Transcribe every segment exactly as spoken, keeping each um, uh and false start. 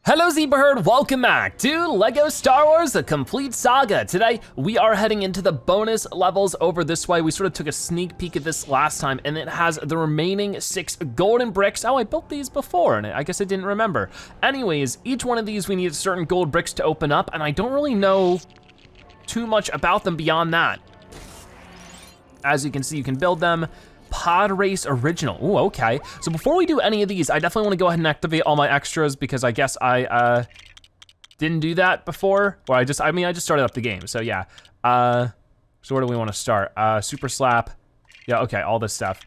Hello Zebraherd, welcome back to LEGO Star Wars: A Complete Saga. Today, we are heading into the bonus levels over this way. We sort of took a sneak peek at this last time, and it has the remaining six golden bricks. Oh, I built these before, and I guess I didn't remember. Anyways, each one of these, we need certain gold bricks to open up, and I don't really know too much about them beyond that. As you can see, you can build them. Pod Race Original, ooh, okay. So before we do any of these, I definitely wanna go ahead and activate all my extras because I guess I uh, didn't do that before. Or I just, I mean, I just started up the game, so yeah. Uh, so where do we wanna start? Uh, Super Slap, yeah, okay, all this stuff.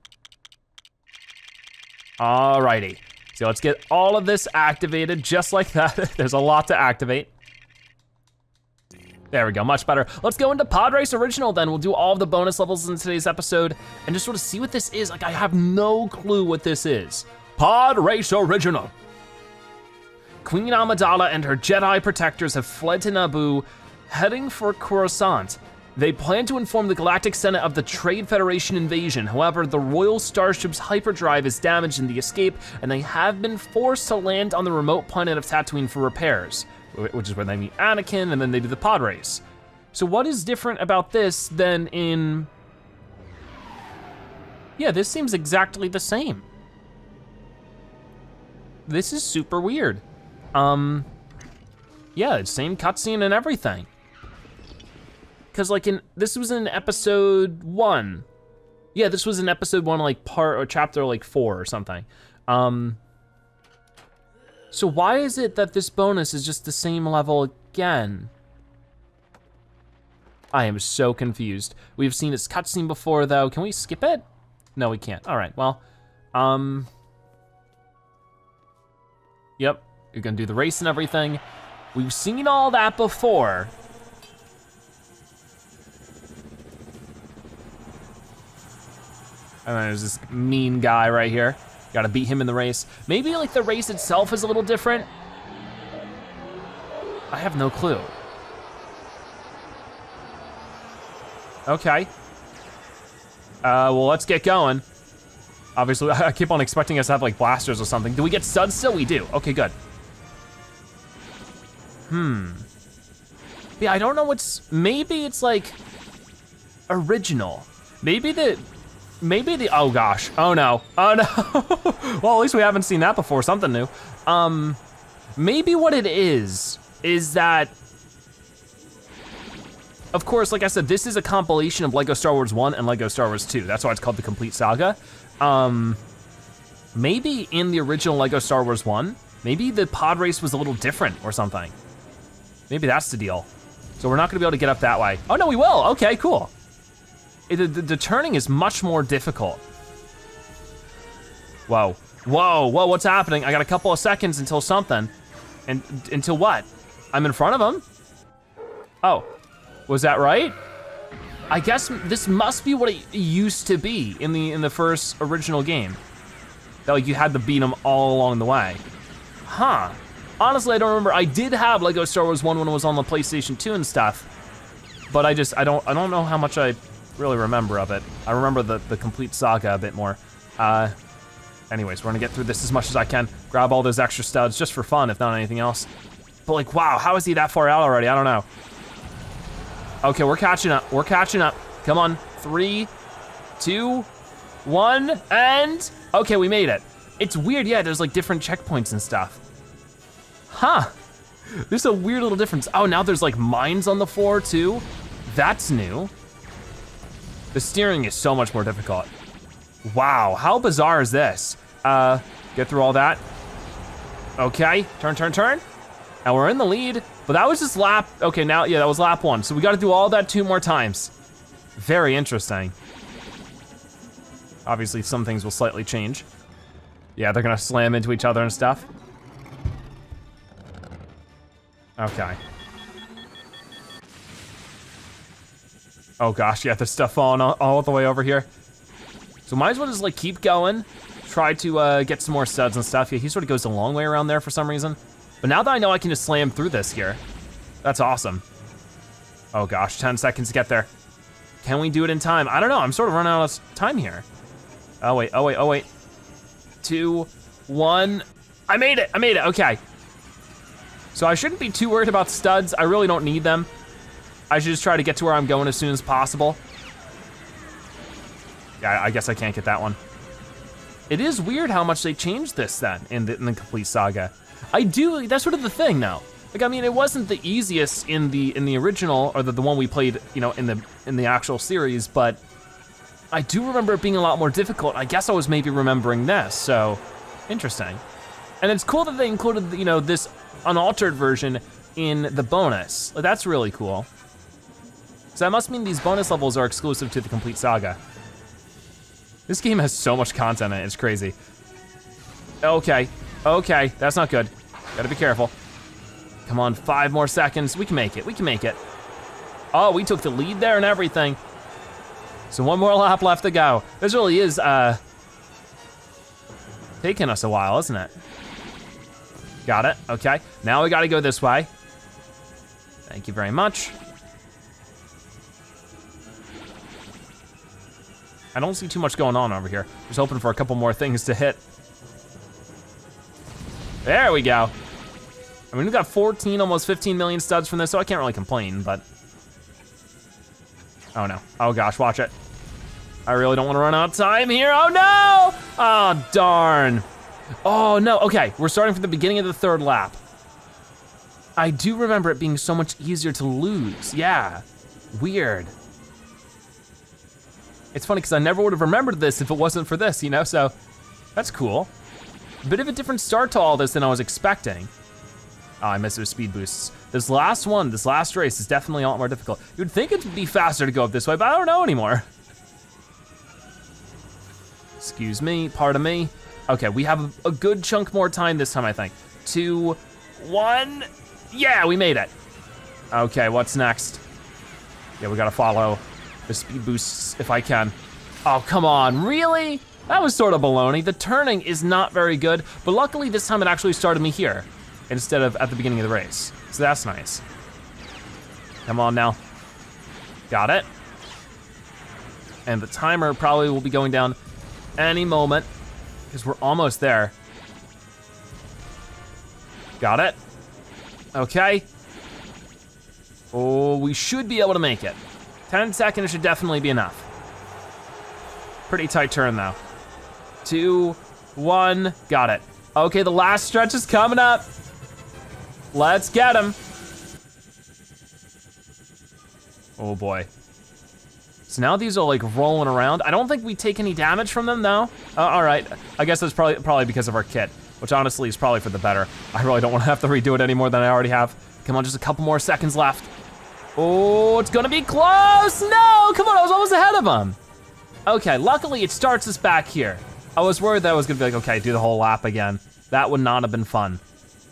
Alrighty, so let's get all of this activated just like that. There's a lot to activate. There we go, much better. Let's go into Pod Race Original then. We'll do all of the bonus levels in today's episode and just sort of see what this is. Like, I have no clue what this is. Pod Race Original. Queen Amidala and her Jedi protectors have fled to Naboo, heading for Coruscant. They plan to inform the Galactic Senate of the Trade Federation invasion. However, the Royal Starship's hyperdrive is damaged in the escape, and they have been forced to land on the remote planet of Tatooine for repairs, which is where they meet Anakin, and then they do the pod race. So what is different about this than in, yeah, this seems exactly the same. This is super weird. Um, yeah, it's same cutscene and everything. Cause like in, this was in episode one. Yeah, this was in episode one, like part or chapter like four or something. Um, So why is it that this bonus is just the same level again? I am so confused. We've seen this cutscene before though. Can we skip it? No, we can't. All right, well, um, yep, you're gonna do the race and everything. We've seen all that before. And then there's this mean guy right here. Gotta beat him in the race. Maybe like the race itself is a little different. I have no clue. Okay. Uh, well, let's get going. Obviously, I keep on expecting us to have like blasters or something. Do we get studs still? We do, okay, good. Hmm. Yeah, I don't know what's, maybe it's like original. Maybe the, Maybe the, oh gosh, oh no, oh no. Well, at least we haven't seen that before, something new. Um, maybe what it is, is that, of course, like I said, this is a compilation of LEGO Star Wars one and LEGO Star Wars two. That's why it's called the Complete Saga. Um, maybe in the original LEGO Star Wars one, maybe the pod race was a little different or something. Maybe that's the deal. So we're not gonna be able to get up that way. Oh no, we will, okay, cool. It, the, the turning is much more difficult. Whoa, whoa, whoa, what's happening? I got a couple of seconds until something. And until what? I'm in front of him? Oh, was that right? I guess this must be what it used to be in the in the first original game. That like you had to beat him all along the way. Huh, honestly I don't remember. I did have LEGO Star Wars one when it was on the PlayStation two and stuff. But I just, I don't, I don't know how much I really remember of it. I remember the, the Complete Saga a bit more. Uh, anyways, we're gonna get through this as much as I can. Grab all those extra studs just for fun, if not anything else. But like, wow, how is he that far out already? I don't know. Okay, we're catching up, we're catching up. Come on, three, two, one, and, okay, we made it. It's weird, yeah, there's like different checkpoints and stuff. Huh, there's a weird little difference. Oh, now there's like mines on the floor too. That's new. The steering is so much more difficult. Wow, how bizarre is this? Uh, get through all that. Okay, turn, turn, turn. And we're in the lead, but that was just lap, okay, now, yeah, that was lap one. So we gotta do all that two more times. Very interesting. Obviously, some things will slightly change. Yeah, they're gonna slam into each other and stuff. Okay. Oh gosh, yeah, there's stuff falling all, all the way over here. So might as well just like keep going, try to uh, get some more studs and stuff. Yeah, he sort of goes a long way around there for some reason. But now that I know I can just slam through this here, that's awesome. Oh gosh, ten seconds to get there. Can we do it in time? I don't know, I'm sort of running out of time here. Oh wait, oh wait, oh wait. Two, one, I made it, I made it, okay. So I shouldn't be too worried about studs. I really don't need them. I should just try to get to where I'm going as soon as possible. Yeah, I guess I can't get that one. It is weird how much they changed this then in the, in the complete saga. I do, that's sort of the thing now. Like, I mean, it wasn't the easiest in the in the original, or the, the one we played, you know, in the in the actual series, but I do remember it being a lot more difficult. I guess I was maybe remembering this, so interesting. And it's cool that they included, you know, this unaltered version in the bonus. Like, that's really cool. So that must mean these bonus levels are exclusive to the complete saga. This game has so much content in it, it's crazy. Okay, okay, that's not good. Gotta be careful. Come on, five more seconds. We can make it, we can make it. Oh, we took the lead there and everything. So one more lap left to go. This really is uh, taking us a while, isn't it? Got it, okay. Now we gotta go this way. Thank you very much. I don't see too much going on over here. Just hoping for a couple more things to hit. There we go. I mean, we got fourteen, almost fifteen million studs from this, so I can't really complain, but. Oh no, oh gosh, watch it. I really don't wanna run out of time here, oh no! Oh, darn. Oh no, okay, we're starting from the beginning of the third lap. I do remember it being so much easier to lose, yeah, weird. It's funny, because I never would have remembered this if it wasn't for this, you know, so that's cool. A bit of a different start to all this than I was expecting. Oh, I missed those speed boosts. This last one, this last race is definitely a lot more difficult. You'd think it'd be faster to go up this way, but I don't know anymore. Excuse me, pardon me. Okay, we have a, a good chunk more time this time, I think. Two, one, yeah, we made it. Okay, what's next? Yeah, we gotta follow the speed boosts if I can. Oh, come on, really? That was sort of baloney. The turning is not very good, but luckily this time it actually started me here instead of at the beginning of the race. So that's nice. Come on now. Got it. And the timer probably will be going down any moment because we're almost there. Got it. Okay. Oh, we should be able to make it. ten seconds should definitely be enough. Pretty tight turn though. Two, one, got it. Okay, the last stretch is coming up. Let's get him. Oh boy. So now these are like rolling around. I don't think we take any damage from them though. Uh, all right, I guess that's probably probably because of our kit, which honestly is probably for the better. I really don't wanna have to redo it any more than I already have. Come on, just a couple more seconds left. Oh, it's gonna be close! No, come on, I was almost ahead of him. Okay, luckily it starts us back here. I was worried that I was gonna be like, okay, do the whole lap again. That would not have been fun.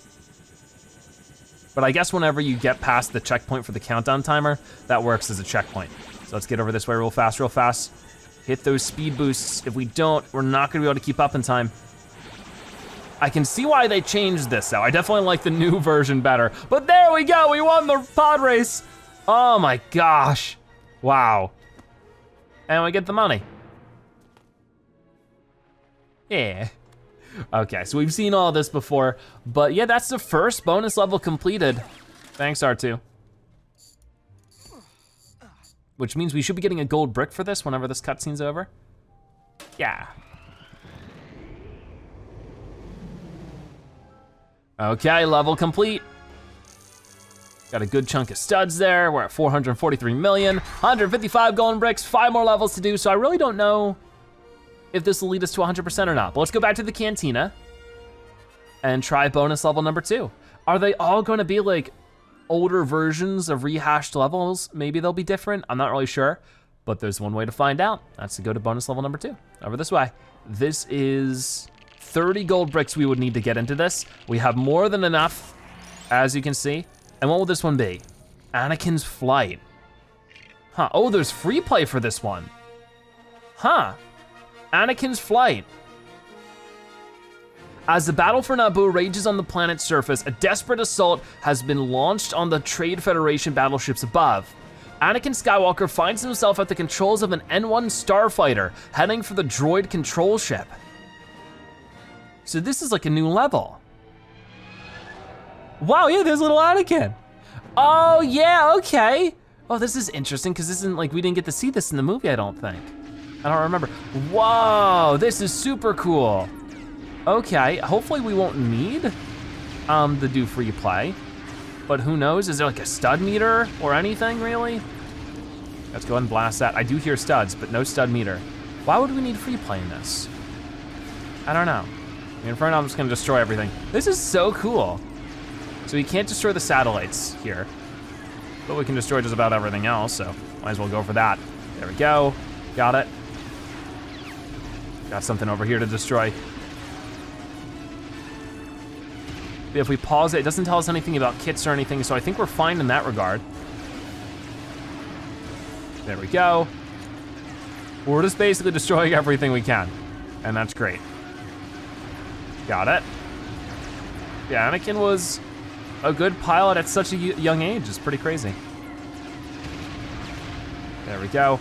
But I guess whenever you get past the checkpoint for the countdown timer, that works as a checkpoint. So let's get over this way real fast, real fast. Hit those speed boosts. If we don't, we're not gonna be able to keep up in time. I can see why they changed this though. I definitely like the new version better. But there we go, we won the pod race. Oh my gosh, wow. And we get the money. Yeah. Okay, so we've seen all this before, but yeah, that's the first bonus level completed. Thanks, R two. Which means we should be getting a gold brick for this whenever this cutscene's over. Yeah. Okay, level complete. Got a good chunk of studs there. We're at four hundred forty-three million, one hundred fifty-five golden bricks, five more levels to do, so I really don't know if this will lead us to one hundred percent or not. But let's go back to the cantina and try bonus level number two. Are they all gonna be like older versions of rehashed levels? Maybe they'll be different, I'm not really sure, but there's one way to find out. That's to go to bonus level number two, over this way. This is thirty gold bricks we would need to get into this. We have more than enough, as you can see. And what will this one be? Anakin's Flight. Huh, oh, there's free play for this one. Huh, Anakin's Flight. As the battle for Naboo rages on the planet's surface, a desperate assault has been launched on the Trade Federation battleships above. Anakin Skywalker finds himself at the controls of an N one starfighter, heading for the droid control ship. So this is like a new level. Wow, yeah, there's little Anakin. Oh yeah, okay. Oh, this is interesting because this isn't like, we didn't get to see this in the movie, I don't think. I don't remember. Whoa, this is super cool. Okay, hopefully we won't need um, to do free play, but who knows? Is there like a stud meter or anything really? Let's go ahead and blast that. I do hear studs, but no stud meter. Why would we need free play in this? I don't know. I mean, for now, I'm just gonna destroy everything. This is so cool. So we can't destroy the satellites here, but we can destroy just about everything else, so might as well go for that. There we go, got it. Got something over here to destroy. If we pause it, it doesn't tell us anything about kits or anything, so I think we're fine in that regard. There we go. We're just basically destroying everything we can, and that's great. Got it. Yeah, Anakin was a good pilot at such a young age. It's pretty crazy. There we go.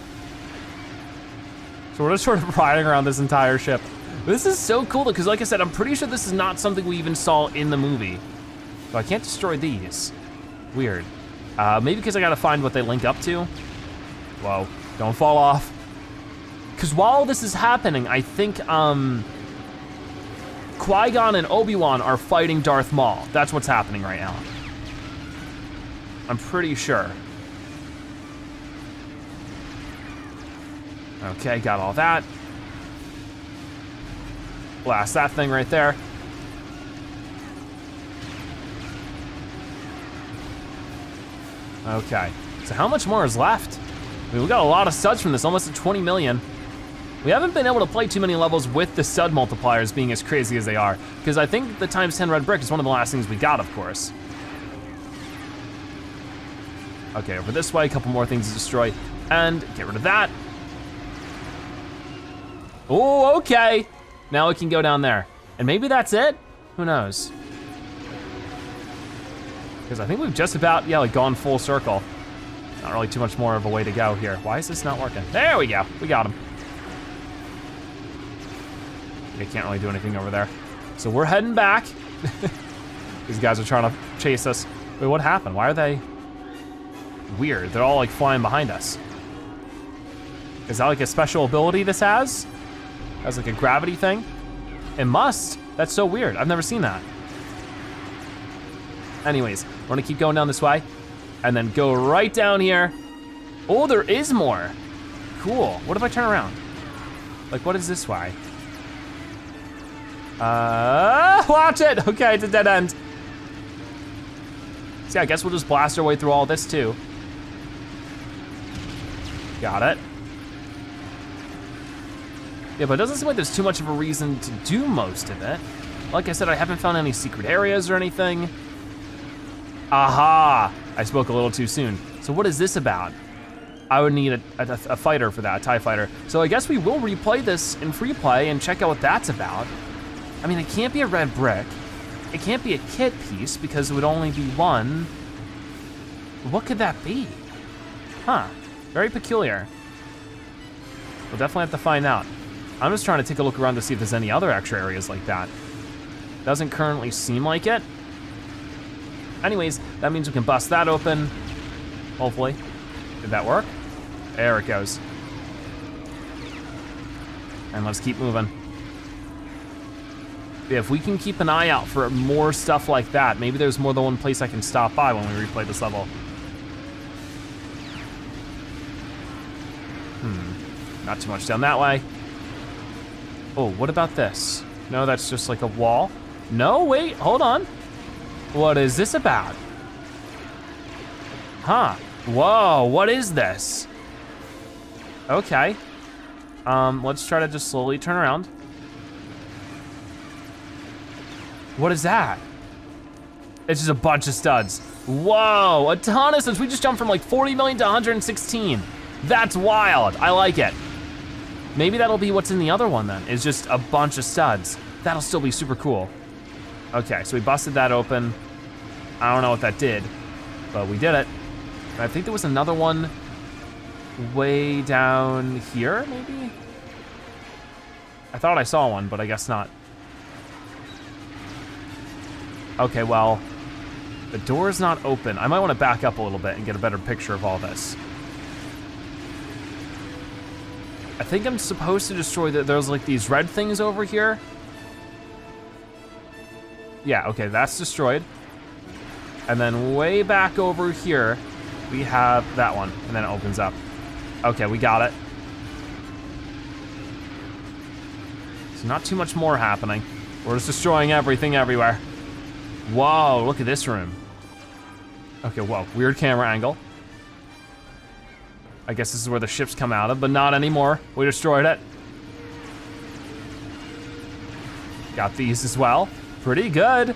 So we're just sort of riding around this entire ship. This is so cool because like I said, I'm pretty sure this is not something we even saw in the movie. So I can't destroy these. Weird. Uh, maybe because I gotta find what they link up to. Whoa, don't fall off. Because while this is happening, I think um, Qui-Gon and Obi-Wan are fighting Darth Maul. That's what's happening right now. I'm pretty sure. Okay, got all that. Blast that thing right there. Okay, so how much more is left? I mean, we got a lot of studs from this, almost at twenty million. We haven't been able to play too many levels with the stud multipliers being as crazy as they are, because I think the times ten red brick is one of the last things we got, of course. Okay, over this way, a couple more things to destroy, and get rid of that. Oh, okay. Now we can go down there. And maybe that's it? Who knows? Because I think we've just about, yeah, like gone full circle. Not really too much more of a way to go here. Why is this not working? There we go, we got him. They can't really do anything over there. So we're heading back. These guys are trying to chase us. Wait, what happened? Why are they weird? They're all like flying behind us. Is that like a special ability this has? Has like a gravity thing? It must. That's so weird. I've never seen that. Anyways, we're gonna keep going down this way and then go right down here. Oh, there is more. Cool. What if I turn around? Like, what is this way? Uh, watch it. Okay, it's a dead end. See, I guess we'll just blast our way through all this too. Got it. Yeah, but it doesn't seem like there's too much of a reason to do most of it. Like I said, I haven't found any secret areas or anything. Aha, I spoke a little too soon. So what is this about? I would need a, a, a fighter for that, a TIE fighter. So I guess we will replay this in free play and check out what that's about. I mean, it can't be a red brick. It can't be a kit piece because it would only be one. What could that be? Huh, very peculiar. We'll definitely have to find out. I'm just trying to take a look around to see if there's any other extra areas like that. Doesn't currently seem like it. Anyways, that means we can bust that open, hopefully. Did that work? There it goes. And let's keep moving. If we can keep an eye out for more stuff like that, maybe there's more than one place I can stop by when we replay this level. Hmm, not too much down that way. Oh, what about this? No, that's just like a wall. No, wait, hold on. What is this about? Huh, whoa, what is this? Okay, um, let's try to just slowly turn around. What is that? It's just a bunch of studs. Whoa, a ton of studs. We just jumped from like forty million to one hundred sixteen. That's wild, I like it. Maybe that'll be what's in the other one then, is just a bunch of studs. That'll still be super cool. Okay, so we busted that open. I don't know what that did, but we did it. I think there was another one way down here, maybe? I thought I saw one, but I guess not. Okay, well, The door's not open. I might wanna back up a little bit and get a better picture of all this. I think I'm supposed to destroy the, there's like these red things over here. Yeah, okay, that's destroyed. And then way back over here, we have that one, and then it opens up. Okay, we got it. So not too much more happening. We're just destroying everything everywhere. Whoa, look at this room. Okay, whoa, weird camera angle. I guess this is where the ships come out of, but not anymore. We destroyed it. Got these as well. Pretty good.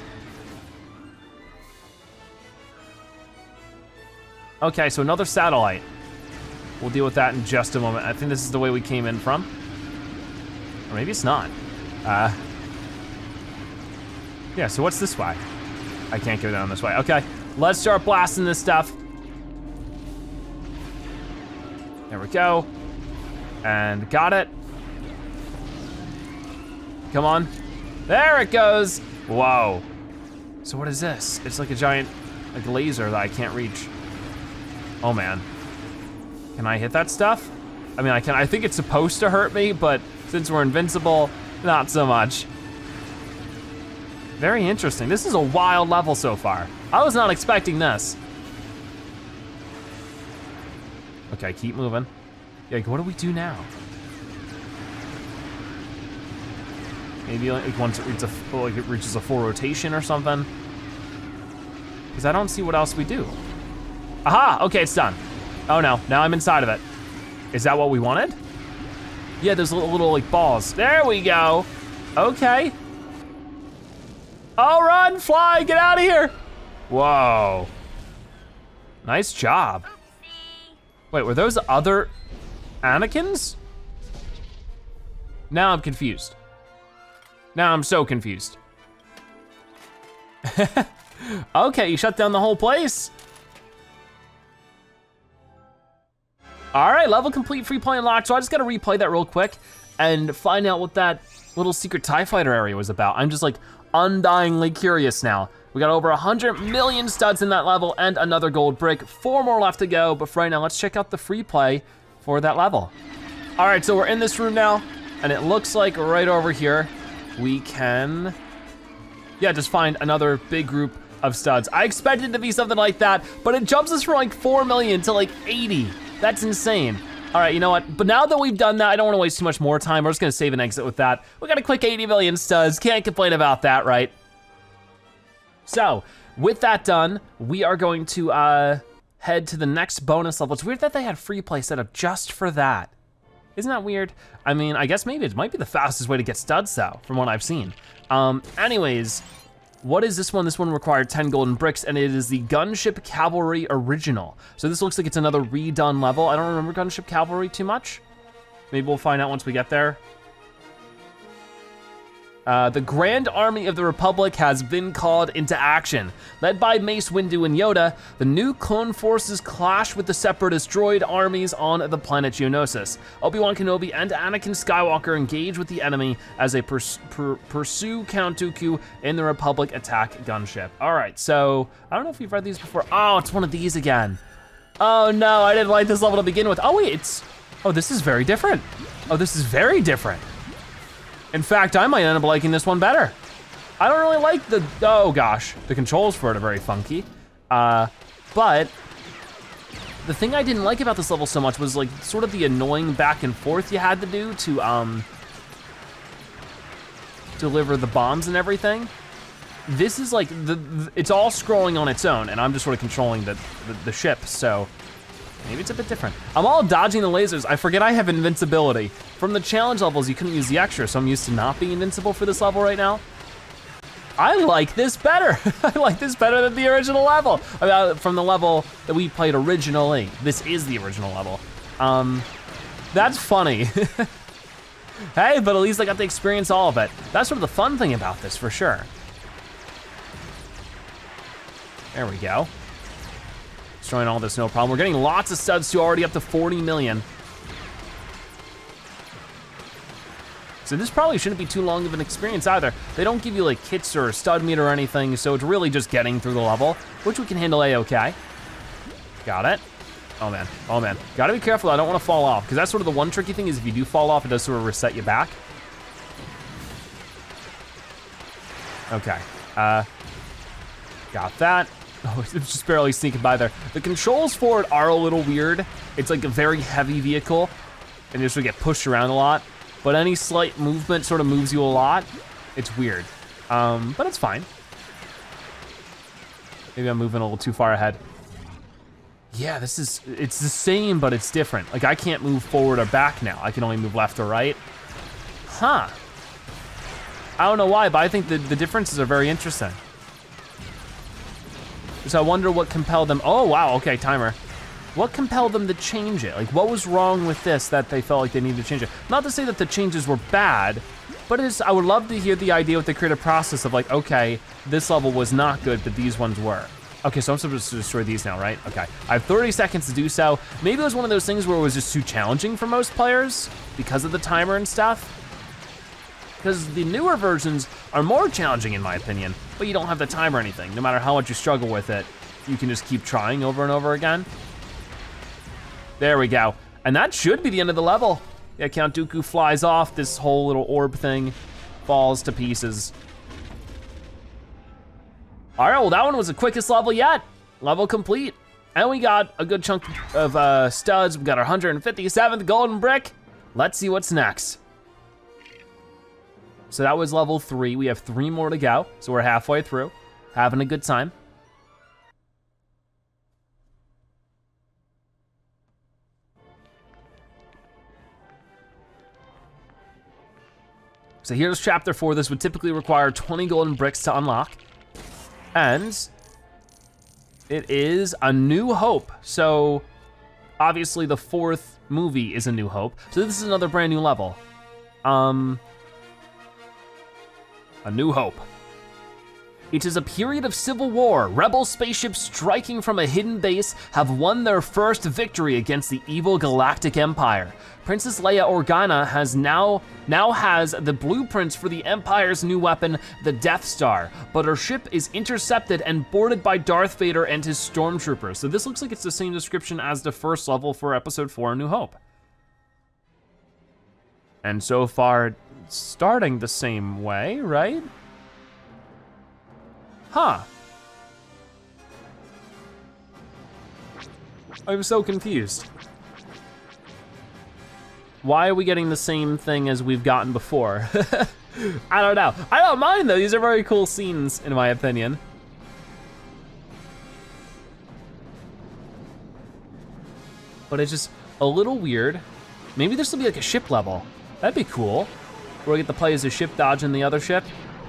Okay, so another satellite. We'll deal with that in just a moment. I think this is the way we came in from. Or maybe it's not. Uh, yeah, so what's this way? I can't go down this way. Okay, let's start blasting this stuff. There we go. And got it. Come on. There it goes. Whoa. So what is this? It's like a giant like laser that I can't reach. Oh man. Can I hit that stuff? I mean, I can. I think it's supposed to hurt me, but since we're invincible, not so much. Very interesting. This is a wild level so far. I was not expecting this. Okay, keep moving. Like, what do we do now? Maybe like once it reaches a, like it reaches a full rotation or something. Because I don't see what else we do. Aha, okay, it's done. Oh no, now I'm inside of it. Is that what we wanted? Yeah, there's little, little like balls. There we go. Okay. Oh, run, fly, get out of here. Whoa. Nice job. Wait, were those other Anakins? Now I'm confused. Now I'm so confused. Okay, you shut down the whole place. All right, level complete, free play unlocked. So I just gotta replay that real quick and find out what that little secret TIE fighter area was about. I'm just like undyingly curious now. We got over one hundred million studs in that level and another gold brick. Four more left to go, but for right now, let's check out the free play for that level. All right, so we're in this room now, and it looks like right over here, we can, yeah, just find another big group of studs. I expected it to be something like that, but it jumps us from like four million to like eighty. That's insane. All right, you know what? But now that we've done that, I don't wanna waste too much more time. We're just gonna save and exit with that. We got a quick eighty million studs. Can't complain about that, right? So, with that done, we are going to uh, head to the next bonus level. It's weird that they had free play set up just for that. Isn't that weird? I mean, I guess maybe it might be the fastest way to get studs though, from what I've seen. Um, anyways, what is this one? This one required ten golden bricks, and it is the Gunship Cavalry Original. So this looks like it's another redone level. I don't remember Gunship Cavalry too much. Maybe we'll find out once we get there. Uh, the Grand Army of the Republic has been called into action. Led by Mace Windu and Yoda, the new clone forces clash with the Separatist droid armies on the planet Geonosis. Obi-Wan Kenobi and Anakin Skywalker engage with the enemy as they pers per pursue Count Dooku in the Republic attack gunship. All right, so, I don't know if you've read these before. Oh, it's one of these again. Oh no, I didn't like this level to begin with. Oh wait, it's, oh, this is very different. Oh, this is very different. In fact, I might end up liking this one better. I don't really like the, oh gosh, the controls for it are very funky. Uh, but the thing I didn't like about this level so much was like sort of the annoying back and forth you had to do to um, deliver the bombs and everything. This is like, the, the it's all scrolling on its own and I'm just sort of controlling the, the, the ship, so. Maybe it's a bit different. I'm all dodging the lasers. I forget I have invincibility. From the challenge levels, you couldn't use the extra, so I'm used to not being invincible for this level right now. I like this better. I like this better than the original level. I mean, from the level that we played originally. This is the original level. Um, that's funny. Hey, but at least I got to experience all of it. That's sort of the fun thing about this, for sure. There we go. Destroying all this, no problem. We're getting lots of studs too, already up to forty million. It's So this probably shouldn't be too long of an experience either. They don't give you like hits or stud meter or anything, so it's really just getting through the level, which we can handle A-okay. Got it. Oh man, oh man. Gotta be careful, I don't wanna fall off, because that's sort of the one tricky thing is if you do fall off, it does sort of reset you back. Okay, uh, got that. Oh, it's just barely sneaking by there. The controls for it are a little weird. It's like a very heavy vehicle, and you just sort of get pushed around a lot, but any slight movement sort of moves you a lot. It's weird, um, but it's fine. Maybe I'm moving a little too far ahead. Yeah, this is, it's the same, but it's different. Like I can't move forward or back now. I can only move left or right. Huh. I don't know why, but I think the, the differences are very interesting. So I wonder what compelled them, oh wow, okay, timer. What compelled them to change it? Like what was wrong with this that they felt like they needed to change it? Not to say that the changes were bad, but it is, I would love to hear the idea with the creative process of like, okay, this level was not good, but these ones were. Okay, so I'm supposed to destroy these now, right? Okay, I have thirty seconds to do so. Maybe it was one of those things where it was just too challenging for most players because of the timer and stuff. Because the newer versions are more challenging in my opinion, but you don't have the timer or anything. No matter how much you struggle with it, you can just keep trying over and over again. There we go. And that should be the end of the level. Yeah, Count Dooku flies off, this whole little orb thing falls to pieces. All right, well that one was the quickest level yet. Level complete. And we got a good chunk of uh, studs. We got our one hundred fifty-seventh golden brick. Let's see what's next. So that was level three. We have three more to go. So we're halfway through, having a good time. So here's chapter four. This would typically require twenty golden bricks to unlock. And it is A New Hope. So obviously the fourth movie is A New Hope. So this is another brand new level. Um, A New Hope. It is a period of civil war. Rebel spaceships striking from a hidden base have won their first victory against the evil Galactic Empire. Princess Leia Organa has now, now has the blueprints for the Empire's new weapon, the Death Star, but her ship is intercepted and boarded by Darth Vader and his stormtroopers. So this looks like it's the same description as the first level for episode four, A New Hope. And so far, it's starting the same way, right? Huh. I'm so confused. Why are we getting the same thing as we've gotten before? I don't know. I don't mind though, these are very cool scenes in my opinion. But it's just a little weird. Maybe this will be like a ship level. That'd be cool. Where we get to play as a ship dodging the other ship.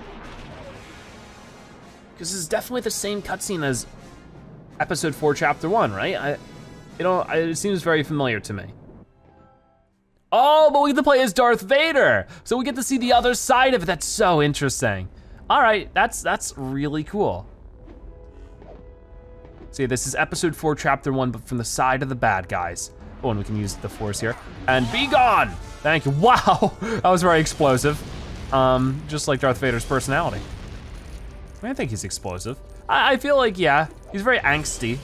Because this is definitely the same cutscene as episode four, chapter one, right? I, you know, it seems very familiar to me. Oh, but we get to play as Darth Vader. So we get to see the other side of it. That's so interesting. All right, that's that's really cool. So yeah, this is episode four, chapter one, but from the side of the bad guys. Oh, and we can use the force here. And be gone! Thank you, wow, that was very explosive. Um, just like Darth Vader's personality. I mean, I think he's explosive. I, I feel like, yeah, he's very angsty.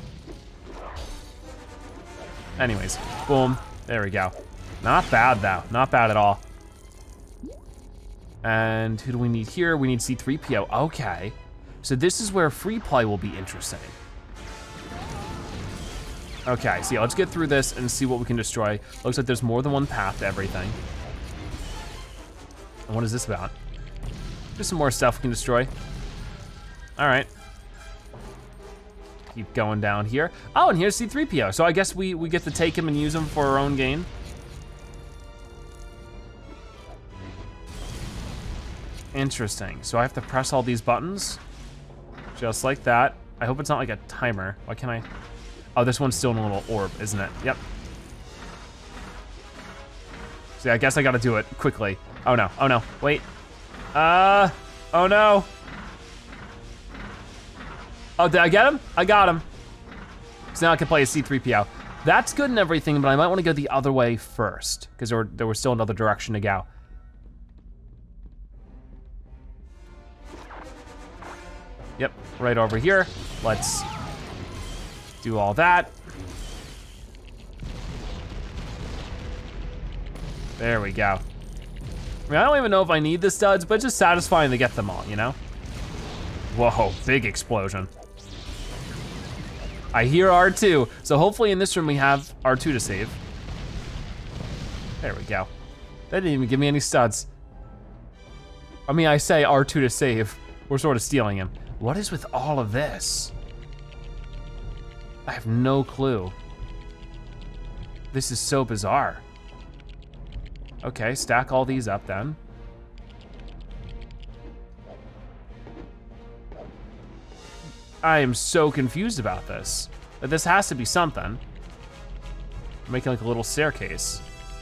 Anyways, boom, there we go. Not bad though, not bad at all. And who do we need here? We need C three P O, okay. So this is where free play will be interesting. Okay, so yeah, let's get through this and see what we can destroy. Looks like there's more than one path to everything. And what is this about? There's some more stuff we can destroy. All right. Keep going down here. Oh, and here's C three P O. So I guess we, we get to take him and use him for our own gain. Interesting, so I have to press all these buttons, just like that. I hope it's not like a timer. Why can't I? Oh, this one's still in a little orb, isn't it? Yep. See, I guess I gotta do it quickly. Oh no, oh no, wait. Uh, oh no. Oh, did I get him? I got him. So now I can play a C three P O. That's good and everything, but I might wanna go the other way first, because there, were, there was still another direction to go. Yep, right over here. Let's do all that. There we go. I mean, I don't even know if I need the studs, but it's just satisfying to get them all, you know? Whoa, big explosion. I hear R two, so hopefully in this room we have R two to save. There we go. That didn't even give me any studs. I mean, I say R two to save. We're sort of stealing him. What is with all of this? I have no clue. This is so bizarre. Okay, stack all these up then. I am so confused about this. But this has to be something. I'm making like a little staircase.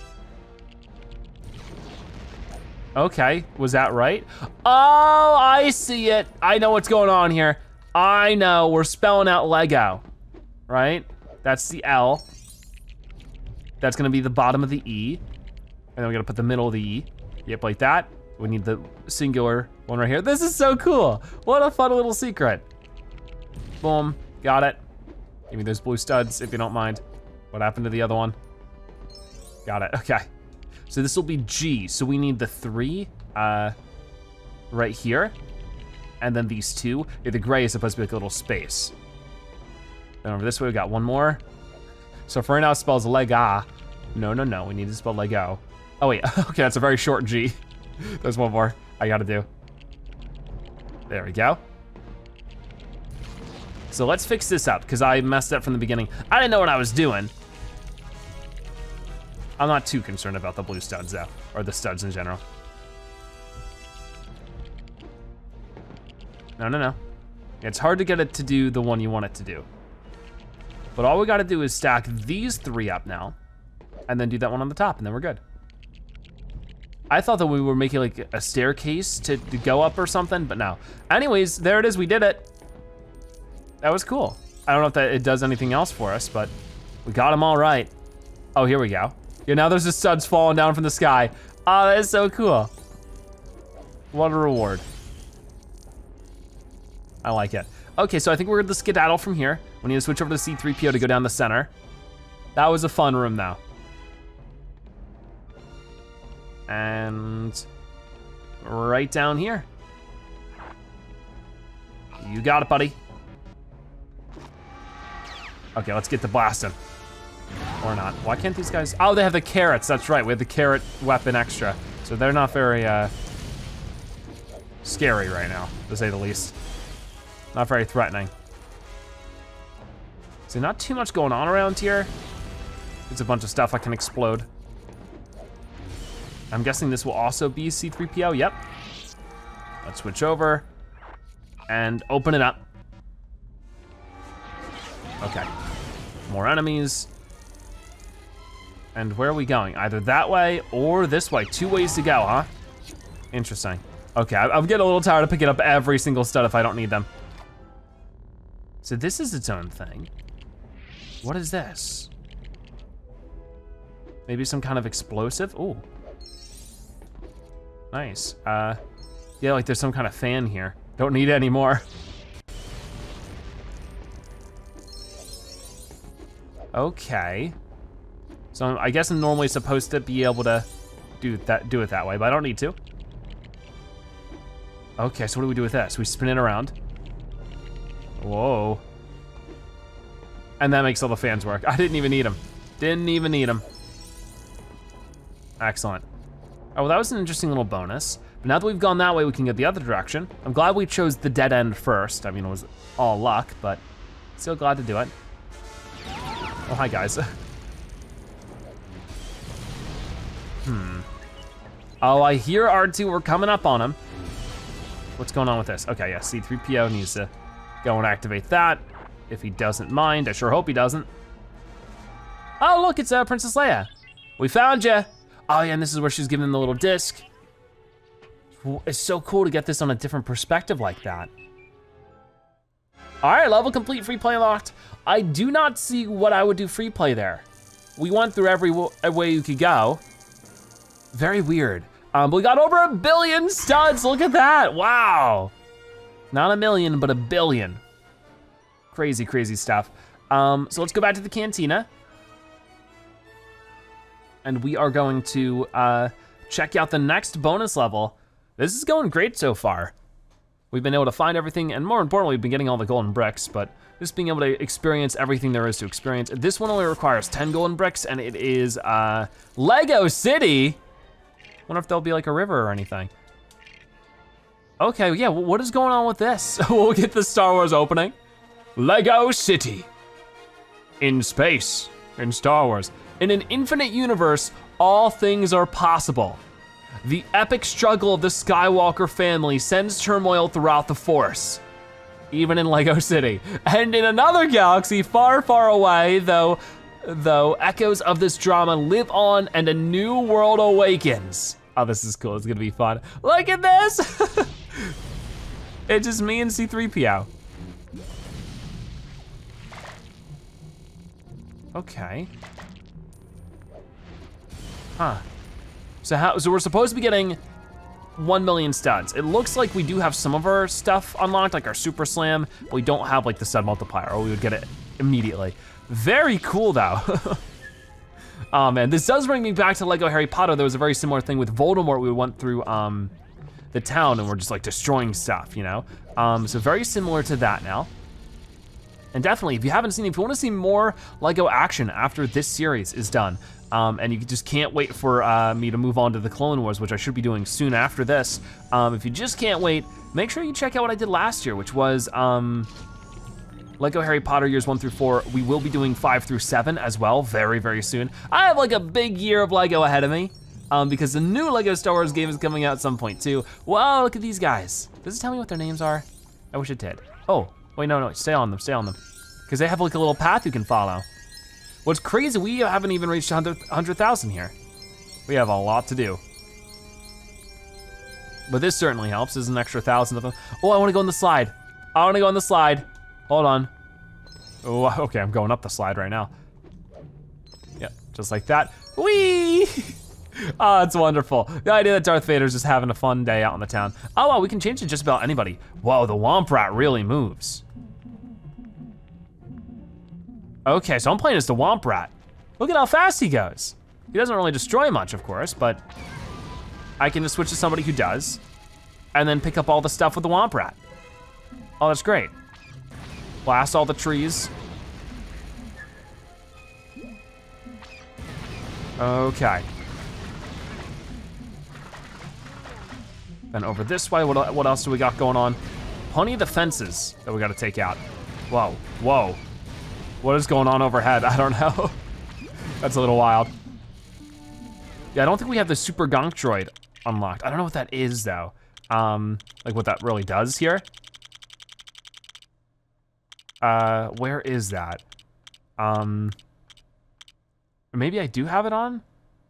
Okay, was that right? Oh, I see it. I know what's going on here. I know, we're spelling out Lego, right? That's the L. That's gonna be the bottom of the E. And then we're gonna put the middle of the E. Yep, like that. We need the singular one right here. This is so cool. What a fun little secret. Boom, got it. Give me those blue studs if you don't mind. What happened to the other one? Got it, okay. So this will be G, so we need the three uh, right here. And then these two. The gray is supposed to be like a little space. Then over this way we got one more. So for right now it spells Lega. No, no, no, we need to spell Lego. Oh wait, okay, that's a very short G. There's one more I gotta do. There we go. So let's fix this up, because I messed up from the beginning. I didn't know what I was doing. I'm not too concerned about the blue studs though, or the studs in general. No, no, no. It's hard to get it to do the one you want it to do. But all we gotta do is stack these three up now, and then do that one on the top, and then we're good. I thought that we were making like a staircase to, to go up or something, but no. Anyways, there it is, we did it. That was cool. I don't know if that it does anything else for us, but we got them all right. Oh, here we go. Yeah, now there's the studs falling down from the sky. Oh, that is so cool. What a reward. I like it. Okay, so I think we're gonna skedaddle from here. We need to switch over to C three P O to go down the center. That was a fun room though. And right down here. You got it, buddy. Okay, let's get to blasting. Or not. Why can't these guys? Oh, they have the carrots, that's right. We have the carrot weapon extra. So they're not very uh, scary right now, to say the least. Not very threatening. So not too much going on around here. It's a bunch of stuff I can explode. I'm guessing this will also be C three P O, yep. Let's switch over and open it up. Okay, more enemies. And where are we going? Either that way or this way. Two ways to go, huh? Interesting. Okay, I'm getting a little tired of picking up every single stud if I don't need them. So this is its own thing. What is this? Maybe some kind of explosive? Ooh. Nice. Uh, yeah, like there's some kind of fan here. Don't need it anymore. Okay. So I guess I'm normally supposed to be able to do that, do it that way, but I don't need to. Okay, so what do we do with this? We spin it around. Whoa. And that makes all the fans work. I didn't even need them. Didn't even need them. Excellent. Oh, well, that was an interesting little bonus. But now that we've gone that way, we can get the other direction. I'm glad we chose the dead end first. I mean, it was all luck, but still glad to do it. Oh, hi, guys. Hmm. Oh, I hear R two, we're coming up on him. What's going on with this? Okay, yeah, C three P O needs to go and activate that. If he doesn't mind, I sure hope he doesn't. Oh, look, it's uh, Princess Leia. We found you. Oh yeah, and this is where she's giving the little disc. It's so cool to get this on a different perspective like that. All right, level complete, free play locked. I do not see what I would do free play there. We went through every way you could go. Very weird. Um, but we got over a billion studs, look at that, wow. Not a million, but a billion. Crazy, crazy stuff. Um, so let's go back to the cantina. And we are going to uh, check out the next bonus level. This is going great so far. We've been able to find everything, and more importantly, we've been getting all the golden bricks, but just being able to experience everything there is to experience. This one only requires ten golden bricks, and it is uh, Lego City. Wonder if there'll be like a river or anything. Okay, yeah, what is going on with this? We'll get the Star Wars opening. Lego City. In space, in Star Wars. In an infinite universe, all things are possible. The epic struggle of the Skywalker family sends turmoil throughout the Force, even in Lego City. And in another galaxy far, far away, though, though echoes of this drama live on and a new world awakens. Oh, this is cool, it's gonna be fun. Look at this! It's just me and C three P O. Okay. Huh. So how, so we're supposed to be getting one million studs. It looks like we do have some of our stuff unlocked, like our Super Slam, but we don't have like the stud multiplier, or we would get it immediately. Very cool though. Oh man, this does bring me back to Lego Harry Potter. There was a very similar thing with Voldemort. We went through um, the town and we're just like destroying stuff, you know? Um, so very similar to that now. And definitely, if you haven't seen, if you wanna see more Lego action after this series is done, Um, and you just can't wait for uh, me to move on to the Clone Wars, which I should be doing soon after this. Um, if you just can't wait, make sure you check out what I did last year, which was um, Lego Harry Potter years one through four. We will be doing five through seven as well, very, very soon. I have like a big year of Lego ahead of me, um, because the new Lego Star Wars game is coming out at some point too. Wow, look at these guys. Does it tell me what their names are? I wish it did. Oh, wait, no, no, stay on them, stay on them. Because they have like a little path you can follow. What's crazy, we haven't even reached one hundred thousand here. We have a lot to do. But this certainly helps, there's an extra thousand of them. Oh, I wanna go on the slide. I wanna go on the slide. Hold on. Oh, okay, I'm going up the slide right now. Yep, just like that. Whee! Oh, it's wonderful. The idea that Darth Vader's just having a fun day out in the town. Oh, wow, we can change to just about anybody. Whoa, the Womp Rat really moves. Okay, so I'm playing as the Womp Rat. Look at how fast he goes. He doesn't really destroy much, of course, but I can just switch to somebody who does, and then pick up all the stuff with the Womp Rat. Oh, that's great. Blast all the trees. Okay. Then over this way, what, what else do we got going on? Plenty of the fences that we gotta take out. Whoa, whoa. What is going on overhead? I don't know. That's a little wild. Yeah, I don't think we have the Super Gonk Droid unlocked. I don't know what that is though. Um, like what that really does here. Uh, where is that? Um, maybe I do have it on?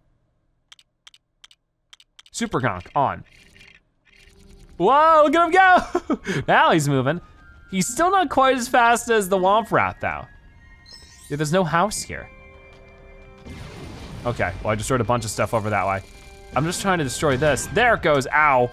Super Gonk, on. Whoa, look at him go! Now he's moving. He's still not quite as fast as the Womp Rat though. Yeah, there's no house here. Okay, well I destroyed a bunch of stuff over that way. I'm just trying to destroy this. There it goes, ow.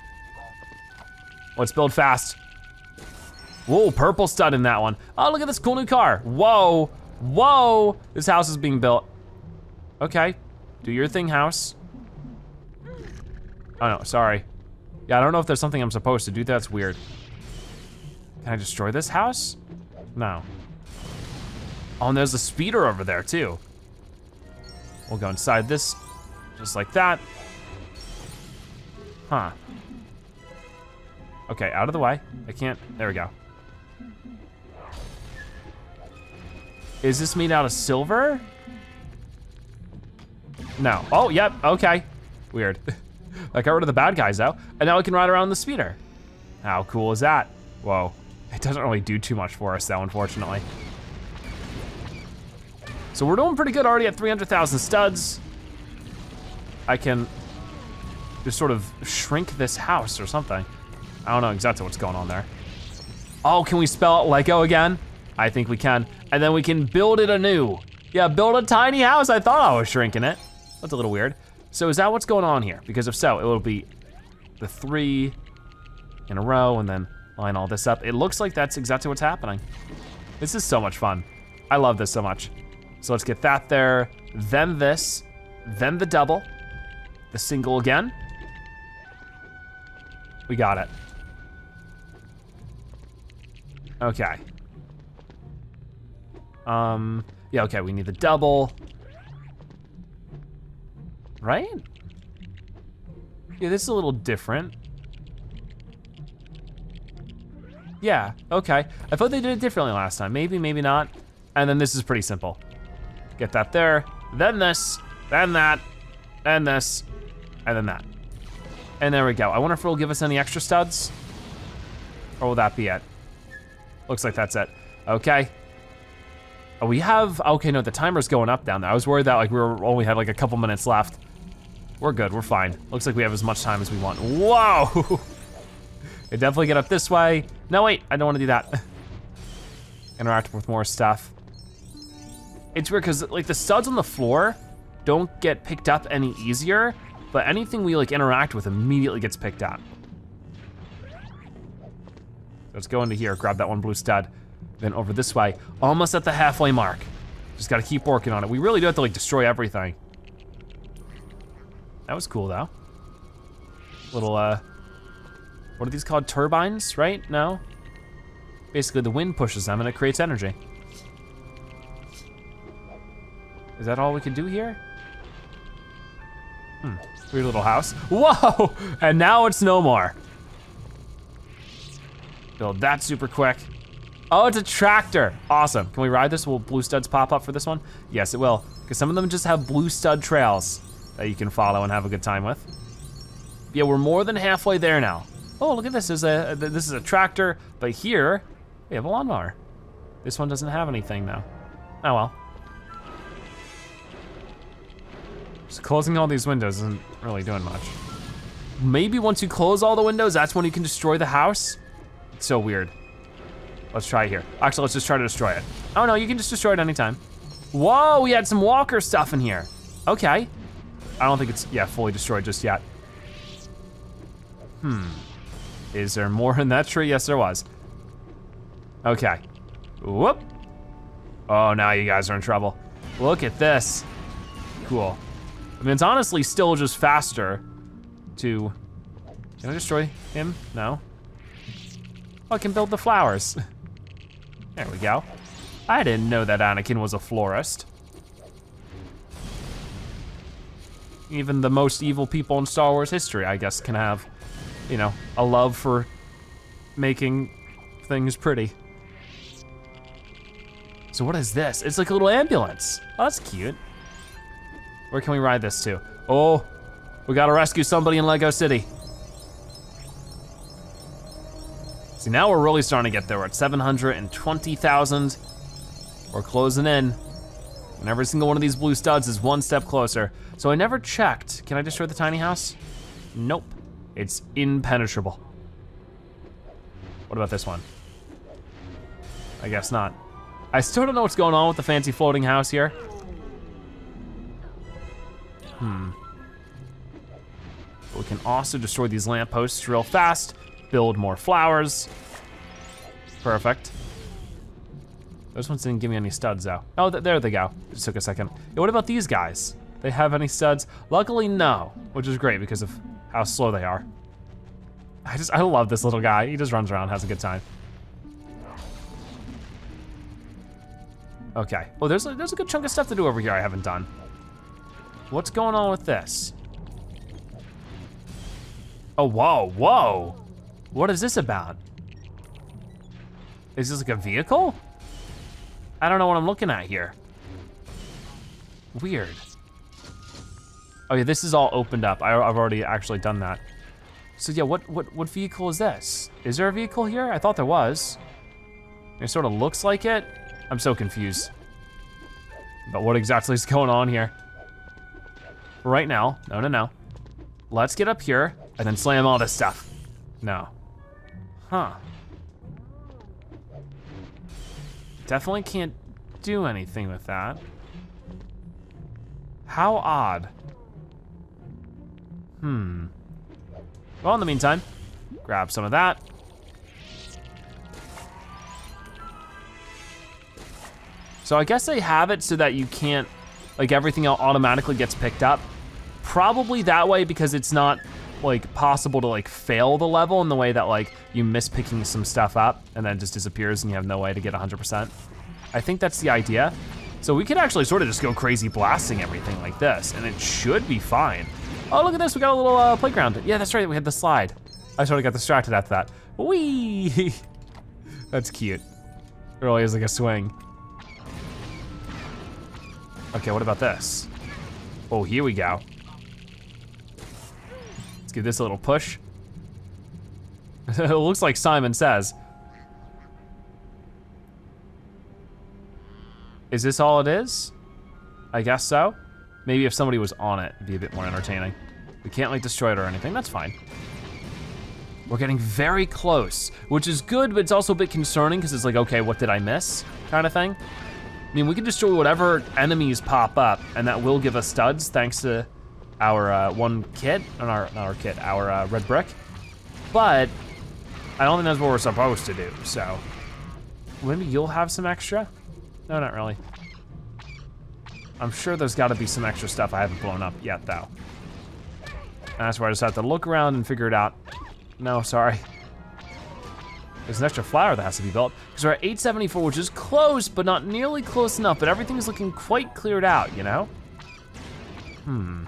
Let's build fast. Whoa, purple stud in that one. Oh, look at this cool new car. Whoa, whoa. This house is being built. Okay, do your thing, house. Oh no, sorry. Yeah, I don't know if there's something I'm supposed to do. That's weird. Can I destroy this house? No. Oh, and there's a speeder over there too. We'll go inside this, just like that. Huh. Okay, out of the way. I can't, there we go. Is this made out of silver? No, oh, yep, okay. Weird. I got rid of the bad guys though, and now we can ride around the speeder. How cool is that? Whoa, it doesn't really do too much for us though, unfortunately. So we're doing pretty good already at three hundred thousand studs. I can just sort of shrink this house or something. I don't know exactly what's going on there. Oh, can we spell out Lego again? I think we can. And then we can build it anew. Yeah, build a tiny house. I thought I was shrinking it. That's a little weird. So is that what's going on here? Because if so, it will be the three in a row and then Line all this up. It looks like that's exactly what's happening. This is so much fun. I love this so much. So let's get that there, then this, then the double, the single again. We got it. Okay. Um, yeah, okay, we need the double. Right? Yeah, this is a little different. Yeah, okay. I thought they did it differently last time. Maybe, maybe not. And then this is pretty simple. Get that there, then this, then that, then this, and then that. And there we go. I wonder if it'll give us any extra studs? Or will that be it? Looks like that's it. Okay. Oh, we have, okay, no, the timer's going up down there. I was worried that like we were only had like a couple minutes left. We're good, we're fine. Looks like we have as much time as we want. Whoa! They definitely get up this way. No, wait, I don't wanna do that. Interact with more stuff. It's weird, cause like the studs on the floor don't get picked up any easier, but anything we like interact with immediately gets picked up. Let's go into here, grab that one blue stud, then over this way, almost at the halfway mark. Just gotta keep working on it. We really do have to like destroy everything. That was cool though. Little, uh, what are these called? Turbines, right? No? Basically the wind pushes them and it creates energy. Is that all we can do here? Hmm, weird little house. Whoa, and now it's no more. Build that super quick. Oh, it's a tractor, awesome. Can we ride this? Will blue studs pop up for this one? Yes, it will, because some of them just have blue stud trails that you can follow and have a good time with. Yeah, we're more than halfway there now. Oh, look at this, there's a, this is a tractor, but here, we have a lawnmower. This one doesn't have anything though. Oh well. Just closing all these windows isn't really doing much. Maybe once you close all the windows, that's when you can destroy the house. It's so weird. Let's try it here. Actually, let's just try to destroy it. Oh no, you can just destroy it anytime. Whoa, we had some walker stuff in here. Okay. I don't think it's, yeah, fully destroyed just yet. Hmm. Is there more in that tree? Yes, there was. Okay. Whoop. Oh, now you guys are in trouble. Look at this. Cool. I mean, it's honestly still just faster to, can I destroy him? No. Oh, I can build the flowers. There we go. I didn't know that Anakin was a florist. Even the most evil people in Star Wars history, I guess, can have, you know, a love for making things pretty. So what is this? It's like a little ambulance. Oh, that's cute. Where can we ride this to? Oh, we gotta rescue somebody in Lego City. See, now we're really starting to get there. We're at seven hundred twenty thousand. We're closing in. And every single one of these blue studs is one step closer. So I never checked. Can I destroy the tiny house? Nope. It's impenetrable. What about this one? I guess not. I still don't know what's going on with the fancy floating house here. Hmm. But we can also destroy these lampposts real fast, build more flowers. Perfect. Those ones didn't give me any studs though. Oh, th there they go. It just took a second. Yeah, what about these guys? They have any studs? Luckily, no, which is great because of how slow they are. I just, I love this little guy. He just runs around, has a good time. Okay, well, there's a, there's a good chunk of stuff to do over here I haven't done. What's going on with this? Oh, whoa, whoa. What is this about? Is this like a vehicle? I don't know what I'm looking at here. Weird. Oh yeah, this is all opened up. I, I've already actually done that. So yeah, what, what, what vehicle is this? Is there a vehicle here? I thought there was. It sort of looks like it. I'm so confused. But what exactly is going on here? Right now, no, no, no. Let's get up here and then slam all this stuff. No. Huh. Definitely can't do anything with that. How odd. Hmm. Well, in the meantime, grab some of that. So I guess they have it so that you can't, like everything automatically gets picked up. Probably that way because it's not like possible to like fail the level in the way that like you miss picking some stuff up and then it just disappears and you have no way to get one hundred percent. I think that's the idea. So we could actually sort of just go crazy blasting everything like this and it should be fine. Oh, look at this, we got a little uh, playground. Yeah, that's right, we had the slide. I sort of got distracted after that. Whee! That's cute. It really is like a swing. Okay, what about this? Oh, here we go. Let's give this a little push. It looks like Simon Says. Is this all it is? I guess so. Maybe if somebody was on it, it'd be a bit more entertaining. We can't like destroy it or anything, that's fine. We're getting very close, which is good, but it's also a bit concerning because it's like, okay, what did I miss, kind of thing. I mean, we can destroy whatever enemies pop up and that will give us studs thanks to our uh, one kit, not our, not our kit, our uh, red brick. But I don't think that's what we're supposed to do, so. Maybe you'll have some extra? No, not really. I'm sure there's gotta be some extra stuff I haven't blown up yet though. And that's where I just have to look around and figure it out. No, sorry. There's an extra flower that has to be built. Because we're at eight seventy-four, which is close, but not nearly close enough, but everything's looking quite cleared out, you know? Hmm.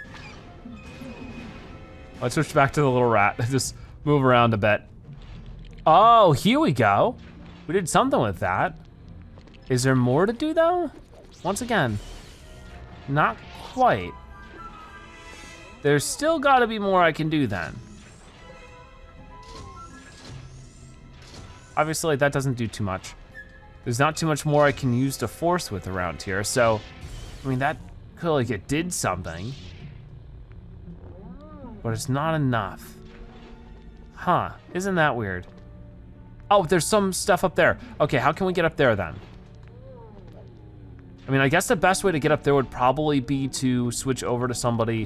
Let's switch back to the little rat. Just move around a bit. Oh, here we go. We did something with that. Is there more to do though? Once again, not quite. There's still gotta be more I can do then. Obviously that doesn't do too much. There's not too much more I can use to force with around here, so, I mean, that could like it did something, but it's not enough. Huh, isn't that weird? Oh, there's some stuff up there. Okay, how can we get up there then? I mean, I guess the best way to get up there would probably be to switch over to somebody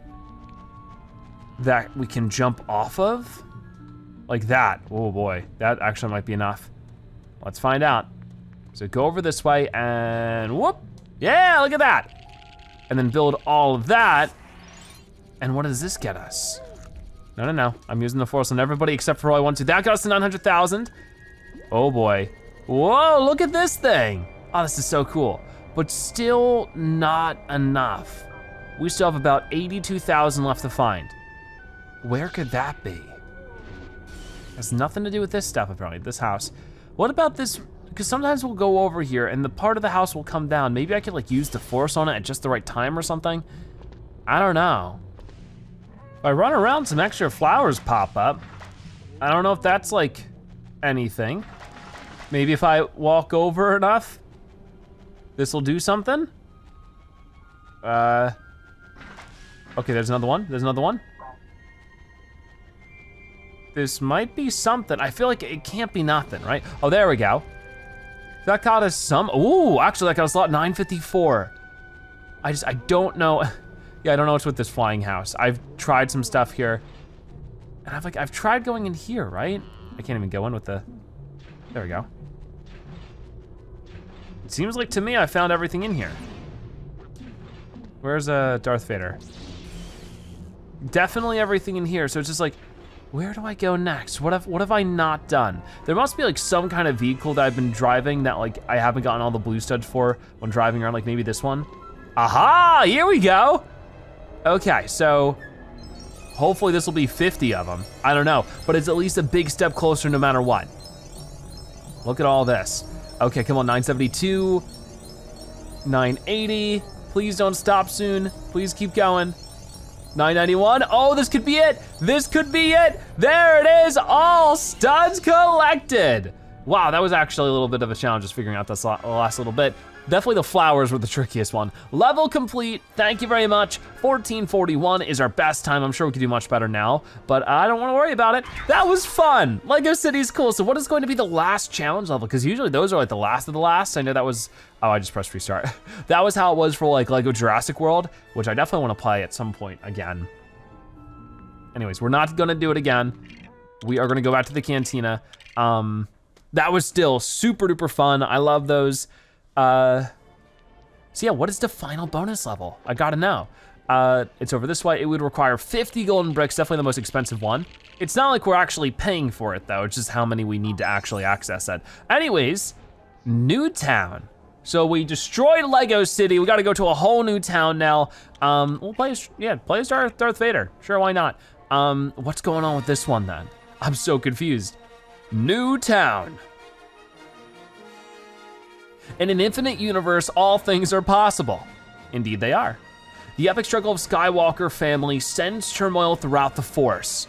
that we can jump off of. Like that, oh boy, that actually might be enough. Let's find out. So go over this way and whoop, yeah, look at that. And then build all of that. And what does this get us? No, no, no, I'm using the force on everybody except for who I want to. That got us to nine hundred thousand. Oh boy, whoa, look at this thing. Oh, this is so cool, but still not enough. We still have about eighty-two thousand left to find. Where could that be? Has nothing to do with this stuff apparently, this house. What about this, because sometimes we'll go over here and the part of the house will come down. Maybe I could like use the force on it at just the right time or something. I don't know. If I run around, some extra flowers pop up. I don't know if that's like anything. Maybe if I walk over enough, this will do something. Uh, okay, there's another one, there's another one. This might be something. I feel like it can't be nothing, right? Oh, there we go. That got us some, ooh, actually that got us a lot, nine fifty-four. I just, I don't know. Yeah, I don't know what's with this flying house. I've tried some stuff here. And I've like, I've tried going in here, right? I can't even go in with the, there we go. It seems like to me I found everything in here. Where's uh, Darth Vader? Definitely everything in here, so it's just like, where do I go next? What have, what have I not done? There must be like some kind of vehicle that I've been driving that like I haven't gotten all the blue studs for when driving around, like maybe this one. Aha, here we go. Okay, so hopefully this will be fifty of them. I don't know, but it's at least a big step closer no matter what. Look at all this. Okay, come on, nine seventy-two, nine eighty. Please don't stop soon. Please keep going. nine ninety-one, oh, this could be it. This could be it. There it is, all studs collected. Wow, that was actually a little bit of a challenge just figuring out this last little bit. Definitely the flowers were the trickiest one. Level complete, thank you very much. fourteen forty-one is our best time. I'm sure we could do much better now, but I don't wanna worry about it. That was fun. Lego City's cool. So what is going to be the last challenge level? Because usually those are like the last of the last. I know that was, oh, I just pressed restart. That was how it was for like Lego Jurassic World, which I definitely wanna play at some point again. Anyways, we're not gonna do it again. We are gonna go back to the cantina. Um, that was still super duper fun. I love those. Uh, so yeah, what is the final bonus level? I gotta know. Uh, it's over this way. It would require fifty golden bricks, definitely the most expensive one. It's not like we're actually paying for it though, it's just how many we need to actually access it. Anyways, new town. So we destroyed Lego City. We gotta go to a whole new town now. Um, we'll play as, yeah, play as Darth, Darth Vader. Sure, why not? Um, what's going on with this one then? I'm so confused. New town. In an infinite universe, all things are possible. Indeed they are. The epic struggle of Skywalker family sends turmoil throughout the Force.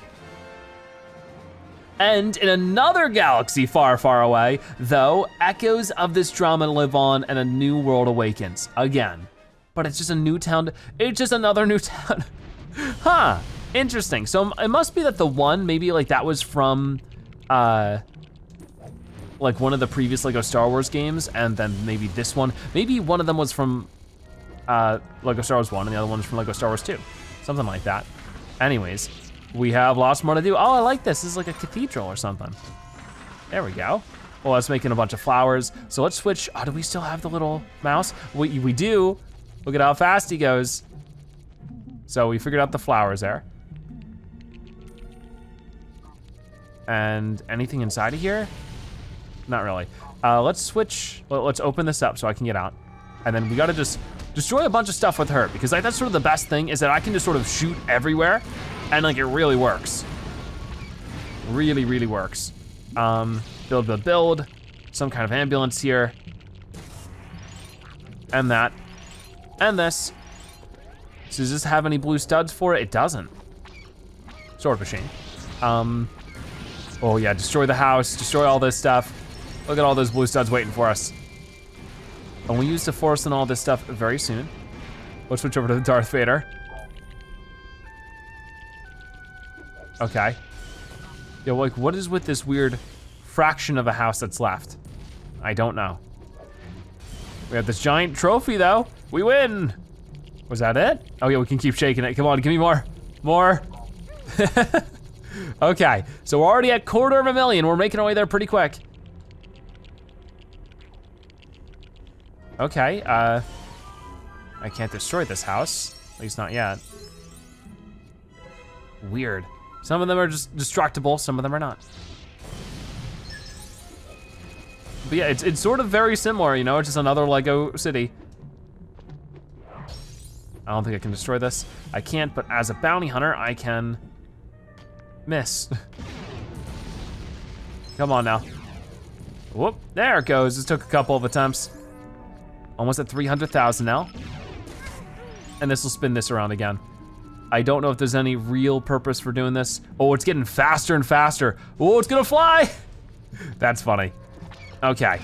And in another galaxy far, far away, though, echoes of this drama live on and a new world awakens, again. But it's just a new town, it's just another new town. Huh, interesting. So it must be that the one, maybe like that was from, uh, like one of the previous Lego Star Wars games, and then maybe this one, maybe one of them was from uh, Lego Star Wars one and the other one was from Lego Star Wars two, something like that. Anyways, we have lots more to do. Oh, I like this, this is like a cathedral or something. There we go. Well, let's making a bunch of flowers. So let's switch, oh, do we still have the little mouse? We, we do, look at how fast he goes. So we figured out the flowers there. And anything inside of here? Not really. Uh, let's switch, let's open this up so I can get out. And then we gotta just destroy a bunch of stuff with her, because like, that's sort of the best thing, is that I can just sort of shoot everywhere, and like it really works. Really, really works. Um, build, build, build. Some kind of ambulance here. And that, and this. So does this have any blue studs for it? It doesn't. Sort of a shame. Um, oh yeah, destroy the house, destroy all this stuff. Look at all those blue studs waiting for us. And we use the Force and all this stuff very soon. Let's switch over to the Darth Vader. Okay. Yeah, like what is with this weird fraction of a house that's left? I don't know. We have this giant trophy though. We win. Was that it? Oh yeah, we can keep shaking it. Come on, give me more, more. Okay, so we're already at quarter of a million. We're making our way there pretty quick. Okay, uh, I can't destroy this house, at least not yet. Weird. Some of them are just destructible, some of them are not. But yeah, it's, it's sort of very similar, you know, it's just another Lego city. I don't think I can destroy this. I can't, but as a bounty hunter, I can miss. Come on now. Whoop, there it goes. This took a couple of attempts. Almost at three hundred thousand now. And this will spin this around again. I don't know if there's any real purpose for doing this. Oh, it's getting faster and faster. Oh, it's gonna fly. That's funny. Okay.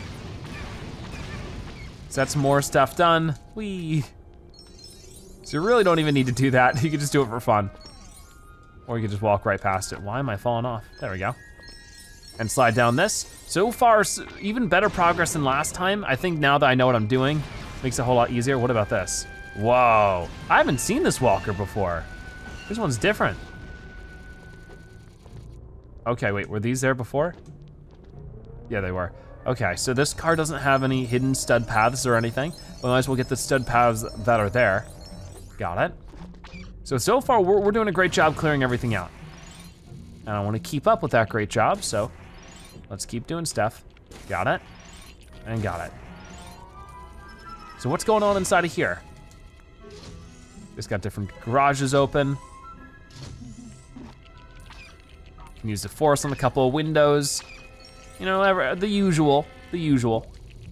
So that's more stuff done. Whee. So you really don't even need to do that. You can just do it for fun. Or you can just walk right past it. Why am I falling off? There we go. And slide down this. So far, even better progress than last time. I think now that I know what I'm doing, makes it a whole lot easier. What about this? Whoa, I haven't seen this walker before. This one's different. Okay, wait, were these there before? Yeah, they were. Okay, so this car doesn't have any hidden stud paths or anything. We might as well get the stud paths that are there. Got it. So, so far, we're, we're doing a great job clearing everything out. And I wanna keep up with that great job, so let's keep doing stuff. Got it, and got it. So what's going on inside of here? It's got different garages open. Can use the Force on a couple of windows. You know, the usual, the usual.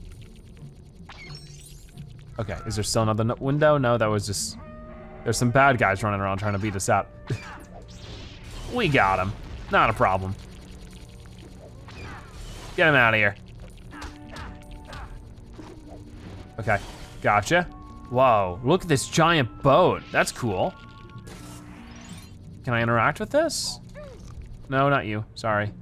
Okay, is there still another window? No, that was just, there's some bad guys running around trying to beat us up. We got him, not a problem. Get him out of here. Okay, gotcha. Whoa, look at this giant boat. That's cool. Can I interact with this? No, not you, sorry.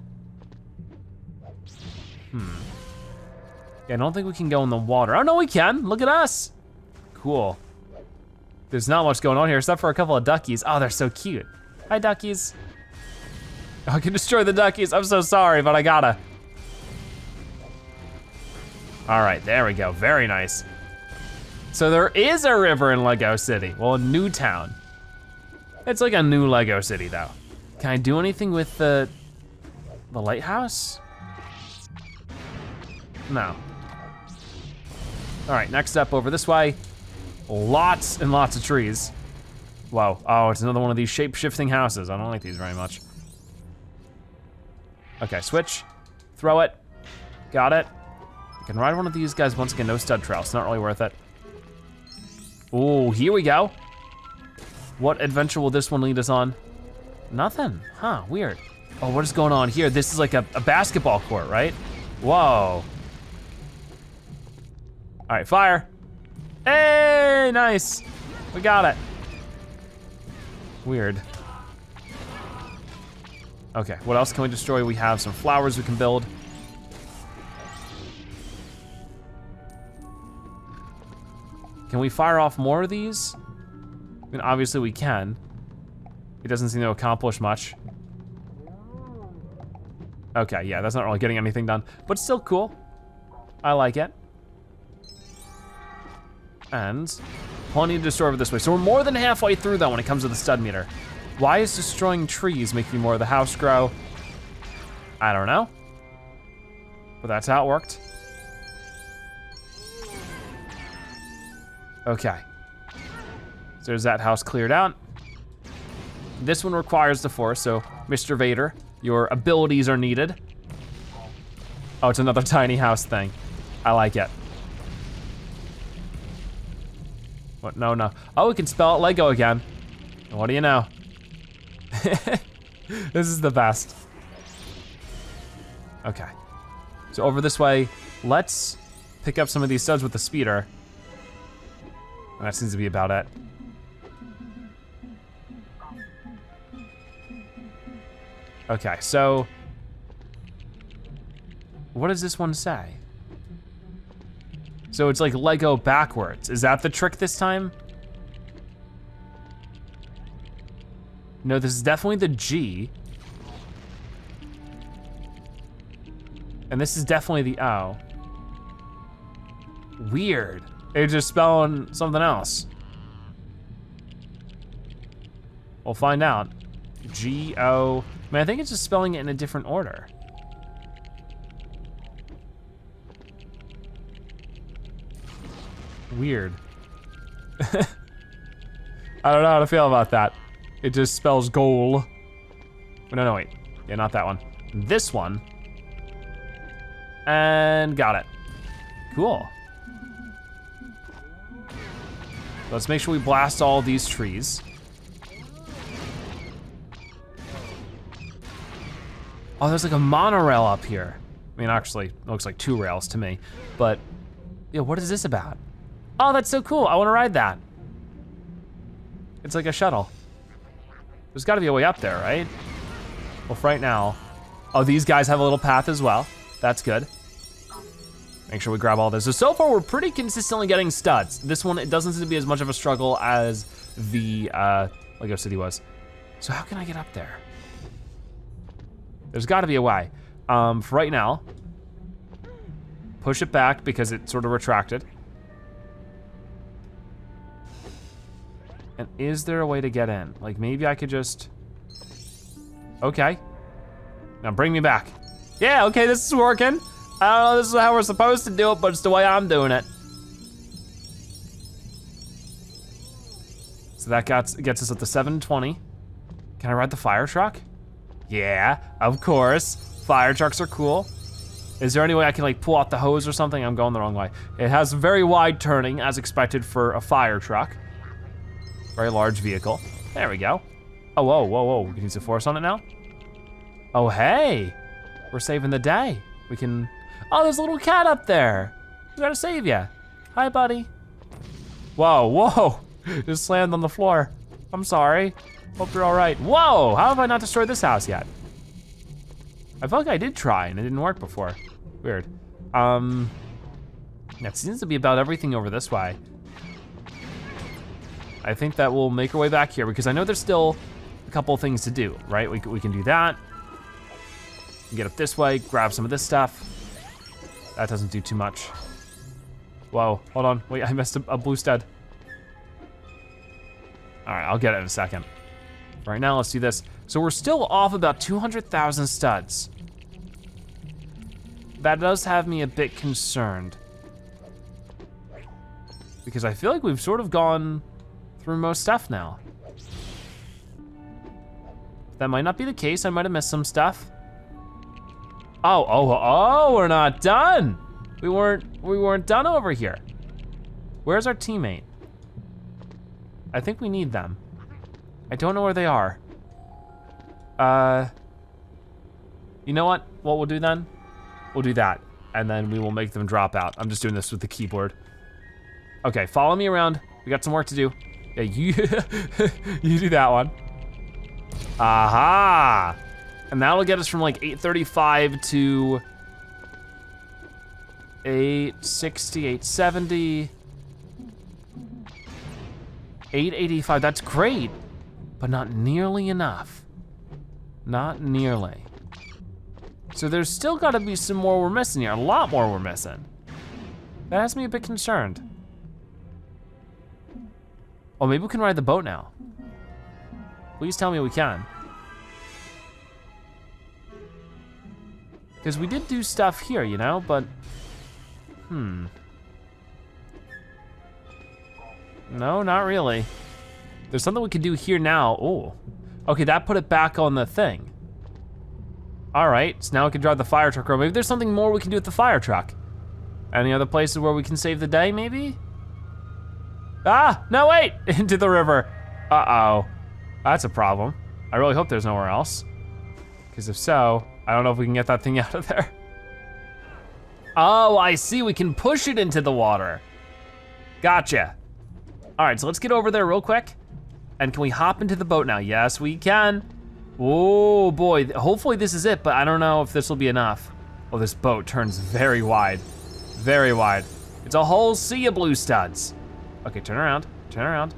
Hmm. Yeah, I don't think we can go in the water. Oh no, we can, look at us. Cool. There's not much going on here except for a couple of duckies. Oh, they're so cute. Hi, duckies. I can destroy the duckies, I'm so sorry, but I gotta. All right, there we go, very nice. So there is a river in Lego City. Well, in Newtown. It's like a new Lego City though. Can I do anything with the, the lighthouse? No. All right, next up over this way. Lots and lots of trees. Wow, oh, it's another one of these shape-shifting houses. I don't like these very much. Okay, switch, throw it, got it. I can ride one of these guys once again, no stud trail, it's not really worth it. Ooh, here we go. What adventure will this one lead us on? Nothing, huh, weird. Oh, what is going on here? This is like a, a basketball court, right? Whoa. All right, fire. Hey, nice, we got it. Weird. Okay, what else can we destroy? We have some flowers we can build. Can we fire off more of these? I mean, obviously we can. It doesn't seem to accomplish much. Okay, yeah, that's not really getting anything done, but still cool. I like it. And plenty to destroy over this way. So we're more than halfway through though when it comes to the stud meter. Why is destroying trees making more of the house grow? I don't know, but that's how it worked. Okay, so there's that house cleared out. This one requires the force, so Mister Vader, your abilities are needed. Oh, it's another tiny house thing. I like it. What, no, no. Oh, we can spell out Lego again. What do you know? This is the best. Okay, so over this way, let's pick up some of these studs with the speeder. That seems to be about it. Okay, so what does this one say? So it's like Lego backwards. Is that the trick this time? No, this is definitely the G. And this is definitely the O. Weird. It's just spelling something else. We'll find out. G O. I mean, I think it's just spelling it in a different order. Weird. I don't know how to feel about that. It just spells goal. No, no, wait. Yeah, not that one. This one. And got it. Cool. Let's make sure we blast all these trees. Oh, there's like a monorail up here. I mean, actually, it looks like two rails to me, but yeah, what is this about? Oh, that's so cool, I wanna ride that. It's like a shuttle. There's gotta be a way up there, right? Well, for right now, oh, these guys have a little path as well. That's good. Make sure we grab all this. So, so far we're pretty consistently getting studs. This one, it doesn't seem to be as much of a struggle as the uh, Lego City was. So how can I get up there? There's gotta be a way. Um, for right now, push it back because it sort of retracted. And is there a way to get in? Like maybe I could just, okay. Now bring me back. Yeah, okay, this is working. I don't know this is how we're supposed to do it, but it's the way I'm doing it. So that gets, gets us up to seven twenty. Can I ride the fire truck? Yeah, of course. Fire trucks are cool. Is there any way I can like pull out the hose or something? I'm going the wrong way. It has very wide turning as expected for a fire truck. Very large vehicle. There we go. Oh, whoa, whoa, whoa. We can use the force on it now? Oh, hey. We're saving the day. We can, oh, there's a little cat up there. We gotta save ya. Hi, buddy. Whoa, whoa. Just slammed on the floor. I'm sorry. Hope you're all right. Whoa, how have I not destroyed this house yet? I felt like I did try and it didn't work before. Weird. Um, that seems to be about everything over this way. I think that we'll make our way back here because I know there's still a couple of things to do, right? We, we can do that. Get up this way, grab some of this stuff. That doesn't do too much. Whoa, hold on. Wait, I missed a, a blue stud. All right, I'll get it in a second. Right now, let's do this. So we're still off about two hundred thousand studs. That does have me a bit concerned. Because I feel like we've sort of gone through most stuff now. That might not be the case. I might have missed some stuff. Oh, oh, oh, we're not done. We weren't, we weren't done over here. Where's our teammate? I think we need them. I don't know where they are. Uh, you know what? What we'll do then? We'll do that, and then we will make them drop out. I'm just doing this with the keyboard. Okay, follow me around. We got some work to do. Yeah, you, you do that one. Aha! And that'll get us from like eight thirty-five to eight sixty, eight seventy, eight eighty-five. That's great, but not nearly enough. Not nearly. So there's still gotta be some more we're missing here, a lot more we're missing. That has me a bit concerned. Oh, maybe we can ride the boat now. Please tell me we can. Because we did do stuff here, you know, but, hmm. No, not really. There's something we can do here now. Oh, okay, that put it back on the thing. All right, so now we can drive the fire truck around. Maybe there's something more we can do with the fire truck. Any other places where we can save the day, maybe? Ah, no, wait, into the river. Uh-oh, that's a problem. I really hope there's nowhere else. Because if so, I don't know if we can get that thing out of there. Oh, I see, we can push it into the water. Gotcha. All right, so let's get over there real quick. And can we hop into the boat now? Yes, we can. Oh boy, hopefully this is it, but I don't know if this will be enough. Oh, this boat turns very wide, very wide. It's a whole sea of blue studs. Okay, turn around, turn around.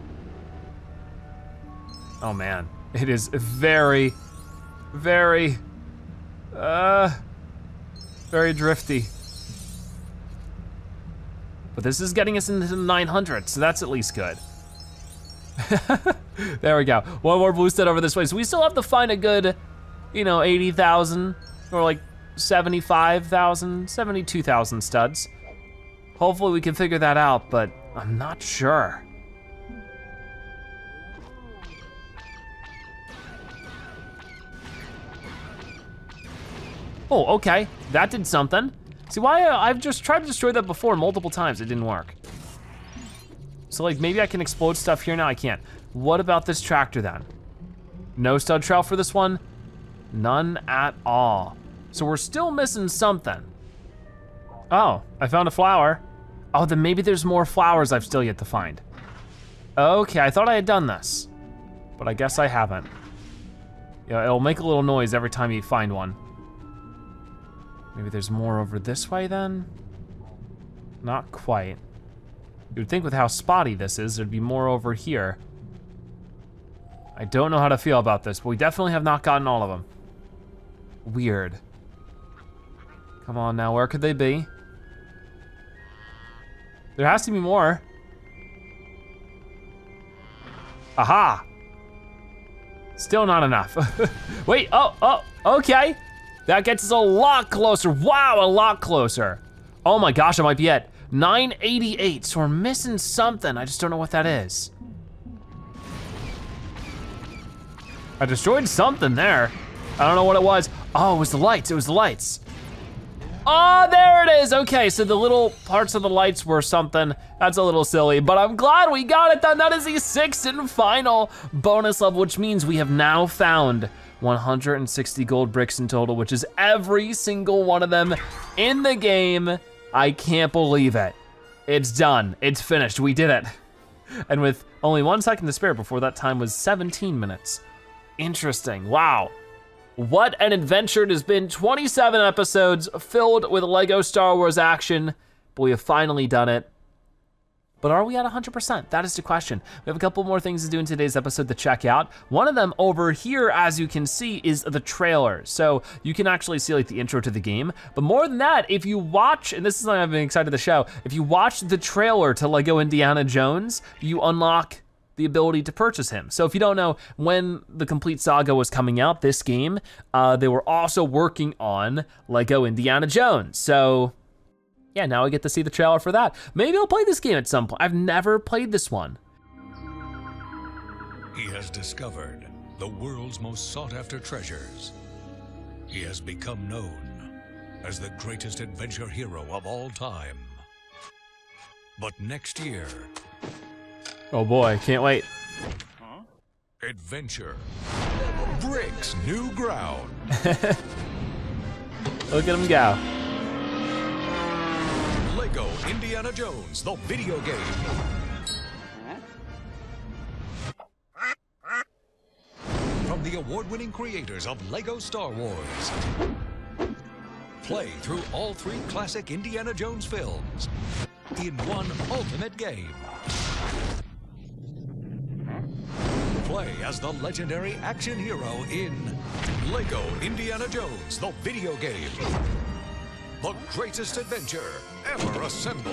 Oh man, it is very, very, uh, very drifty. But this is getting us into the nine hundred, so that's at least good. There we go. One more blue stud over this way. So we still have to find a good, you know, eighty thousand or like seventy-five thousand, seventy-two thousand studs. Hopefully we can figure that out, but I'm not sure. Oh, okay, that did something. See why, uh, I've just tried to destroy that before multiple times, it didn't work. So like maybe I can explode stuff here now, I can't. What about this tractor then? No stud trail for this one? None at all. So we're still missing something. Oh, I found a flower. Oh, then maybe there's more flowers I've still yet to find. Okay, I thought I had done this, but I guess I haven't. Yeah, it'll make a little noise every time you find one. Maybe there's more over this way then? Not quite. You would think with how spotty this is, there'd be more over here. I don't know how to feel about this, but we definitely have not gotten all of them. Weird. Come on now, where could they be? There has to be more. Aha! Still not enough. Wait, oh, oh, okay. That gets us a lot closer. Wow, a lot closer. Oh my gosh, it might be it. nine eighty-eight, so we're missing something. I just don't know what that is. I destroyed something there. I don't know what it was. Oh, it was the lights, it was the lights. Oh, there it is. Okay, so the little parts of the lights were something. That's a little silly, but I'm glad we got it done. That is the sixth and final bonus level, which means we have now found one hundred sixty gold bricks in total, which is every single one of them in the game. I can't believe it. It's done, it's finished, we did it. And with only one second to spare before that time was seventeen minutes. Interesting, wow. What an adventure it has been. twenty-seven episodes filled with Lego Star Wars action, but we have finally done it. But are we at one hundred percent? That is the question. We have a couple more things to do in today's episode to check out. One of them over here, as you can see, is the trailer. So you can actually see like the intro to the game. But more than that, if you watch, and this is something I've been excited to show, if you watch the trailer to Lego Indiana Jones, you unlock the ability to purchase him. So if you don't know, when the complete saga was coming out, this game, uh, they were also working on Lego Indiana Jones. So yeah, now I get to see the trailer for that. Maybe I'll play this game at some point. I've never played this one. He has discovered the world's most sought-after treasures. He has become known as the greatest adventure hero of all time. But next year... Oh boy, can't wait. Huh? Adventure breaks new ground. Look at him go. Lego Indiana Jones, the video game. From the award-winning creators of Lego Star Wars. Play through all three classic Indiana Jones films in one ultimate game. Play as the legendary action hero in Lego Indiana Jones, the video game. The greatest adventure ever assembled.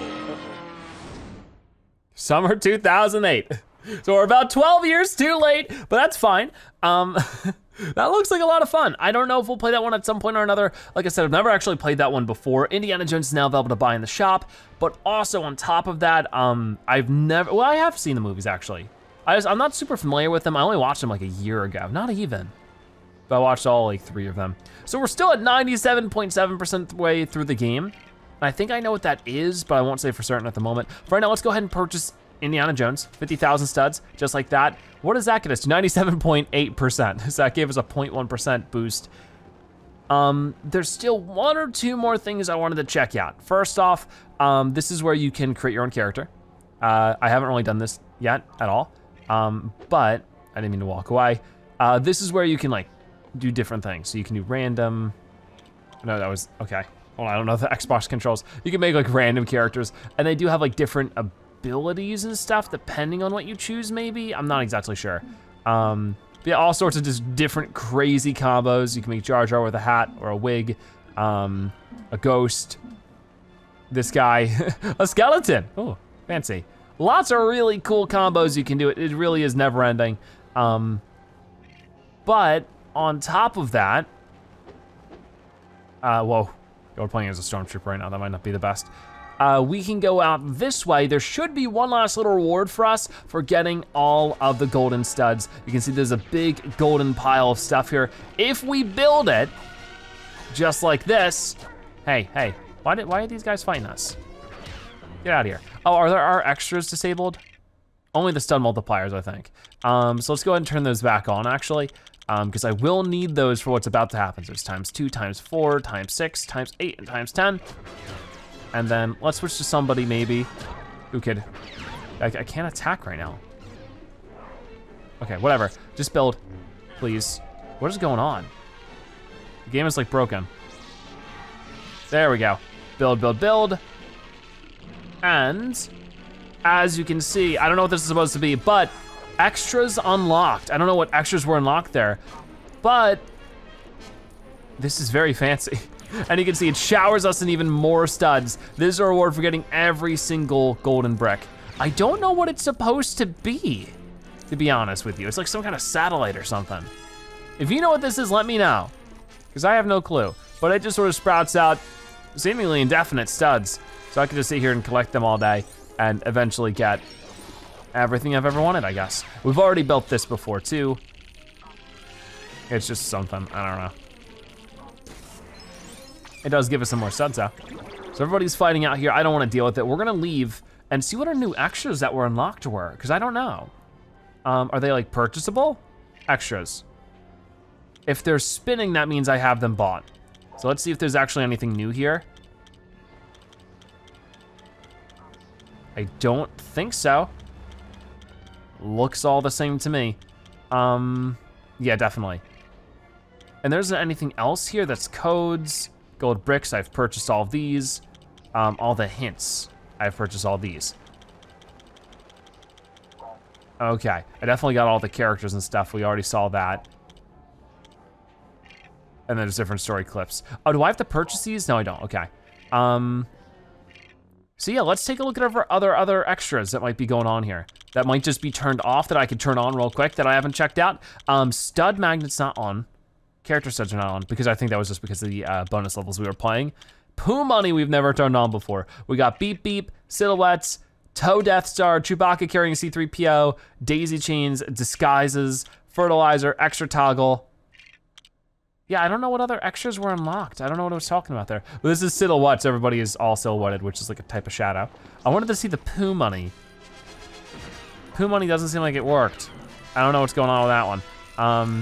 Summer two thousand eight. So we're about twelve years too late, but that's fine. Um, that looks like a lot of fun. I don't know if we'll play that one at some point or another. Like I said, I've never actually played that one before. Indiana Jones is now available to buy in the shop, but also on top of that, um, I've never, well, I have seen the movies actually. I just, I'm not super familiar with them. I only watched them like a year ago, not even. But I watched all like three of them. So we're still at ninety-seven point seven percent way through the game. And I think I know what that is, but I won't say for certain at the moment. For right now, let's go ahead and purchase Indiana Jones, fifty thousand studs, just like that. What does that get us to? ninety-seven point eight percent. So that gave us a zero point one percent boost. Um, there's still one or two more things I wanted to check out. First off, um, this is where you can create your own character. Uh, I haven't really done this yet at all, um, but I didn't mean to walk away. Uh, this is where you can like do different things. So you can do random, no, that was, okay. Well, I don't know the Xbox controls. You can make like random characters, and they do have like different abilities and stuff depending on what you choose maybe. I'm not exactly sure. Um, but yeah, all sorts of just different crazy combos. You can make Jar Jar with a hat or a wig, um, a ghost, this guy, a skeleton. Oh, fancy. Lots of really cool combos you can do. It, it really is never ending. Um, but on top of that, uh, whoa, we're playing as a stormtrooper right now. That might not be the best. Uh, we can go out this way. There should be one last little reward for us for getting all of the golden studs. You can see there's a big golden pile of stuff here. If we build it, just like this, hey, hey, why did why are these guys fighting us? Get out of here. Oh, are there our extras disabled? Only the stud multipliers, I think. Um, so let's go ahead and turn those back on actually, because um, I will need those for what's about to happen. So it's times two, times four, times six, times eight, and times ten. And then let's switch to somebody maybe who could, I, I can't attack right now. Okay, whatever, just build, please. What is going on? The game is like broken. There we go. Build, build, build. And as you can see, I don't know what this is supposed to be, but extras unlocked. I don't know what extras were unlocked there, but this is very fancy. And you can see it showers us in even more studs. This is a reward for getting every single golden brick. I don't know what it's supposed to be, to be honest with you. It's like some kind of satellite or something. If you know what this is, let me know, because I have no clue. But it just sort of sprouts out seemingly indefinite studs. So I could just sit here and collect them all day and eventually get everything I've ever wanted, I guess. We've already built this before too. It's just something, I don't know. It does give us some more studs though. So everybody's fighting out here. I don't wanna deal with it. We're gonna leave and see what our new extras that were unlocked were, because I don't know. Um, are they like purchasable? Extras. If they're spinning, that means I have them bought. So let's see if there's actually anything new here. I don't think so. Looks all the same to me. Um, yeah, definitely. And there isn't anything else here that's codes, gold bricks, I've purchased all of these. Um, all the hints, I've purchased all these. Okay, I definitely got all the characters and stuff. We already saw that. And then there's different story clips. Oh, do I have to purchase these? No, I don't, okay. Um, so yeah, let's take a look at our other other extras that might be going on here. That might just be turned off that I could turn on real quick that I haven't checked out. Um, stud magnet's not on. Character studs are not on because I think that was just because of the uh, bonus levels we were playing. Pooh Money we've never turned on before. We got Beep Beep, Silhouettes, Toe Death Star, Chewbacca carrying C three P O, Daisy Chains, Disguises, Fertilizer, Extra Toggle. Yeah, I don't know what other extras were unlocked. I don't know what I was talking about there. But this is Silhouettes, everybody is all silhouetted, which is like a type of shadow. I wanted to see the Pooh Money. Pooh Money doesn't seem like it worked. I don't know what's going on with that one. Um,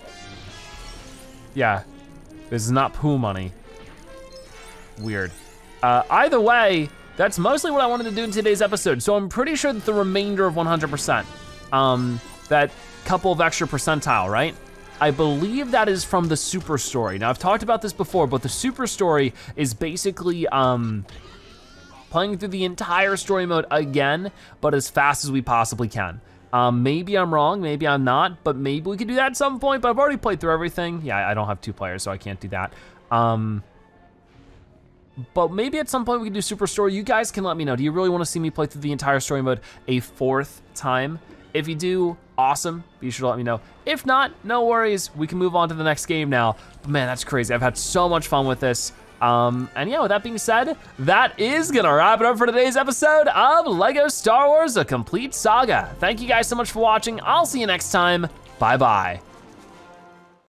yeah, this is not Pooh Money. Weird. Uh, either way, that's mostly what I wanted to do in today's episode. So I'm pretty sure that the remainder of one hundred percent, um, that couple of extra percentile, right? I believe that is from the Super Story. Now I've talked about this before, but the Super Story is basically um, playing through the entire story mode again, but as fast as we possibly can. Um, maybe I'm wrong, maybe I'm not, but maybe we could do that at some point, but I've already played through everything. Yeah, I don't have two players, so I can't do that. Um, But maybe at some point we can do Super Story. You guys can let me know. Do you really wanna see me play through the entire story mode a fourth time? If you do, awesome, be sure to let me know. If not, no worries, we can move on to the next game now. But man, that's crazy. I've had so much fun with this. Um, and yeah, with that being said, that is gonna wrap it up for today's episode of Lego Star Wars: A Complete Saga. Thank you guys so much for watching. I'll see you next time. Bye-bye.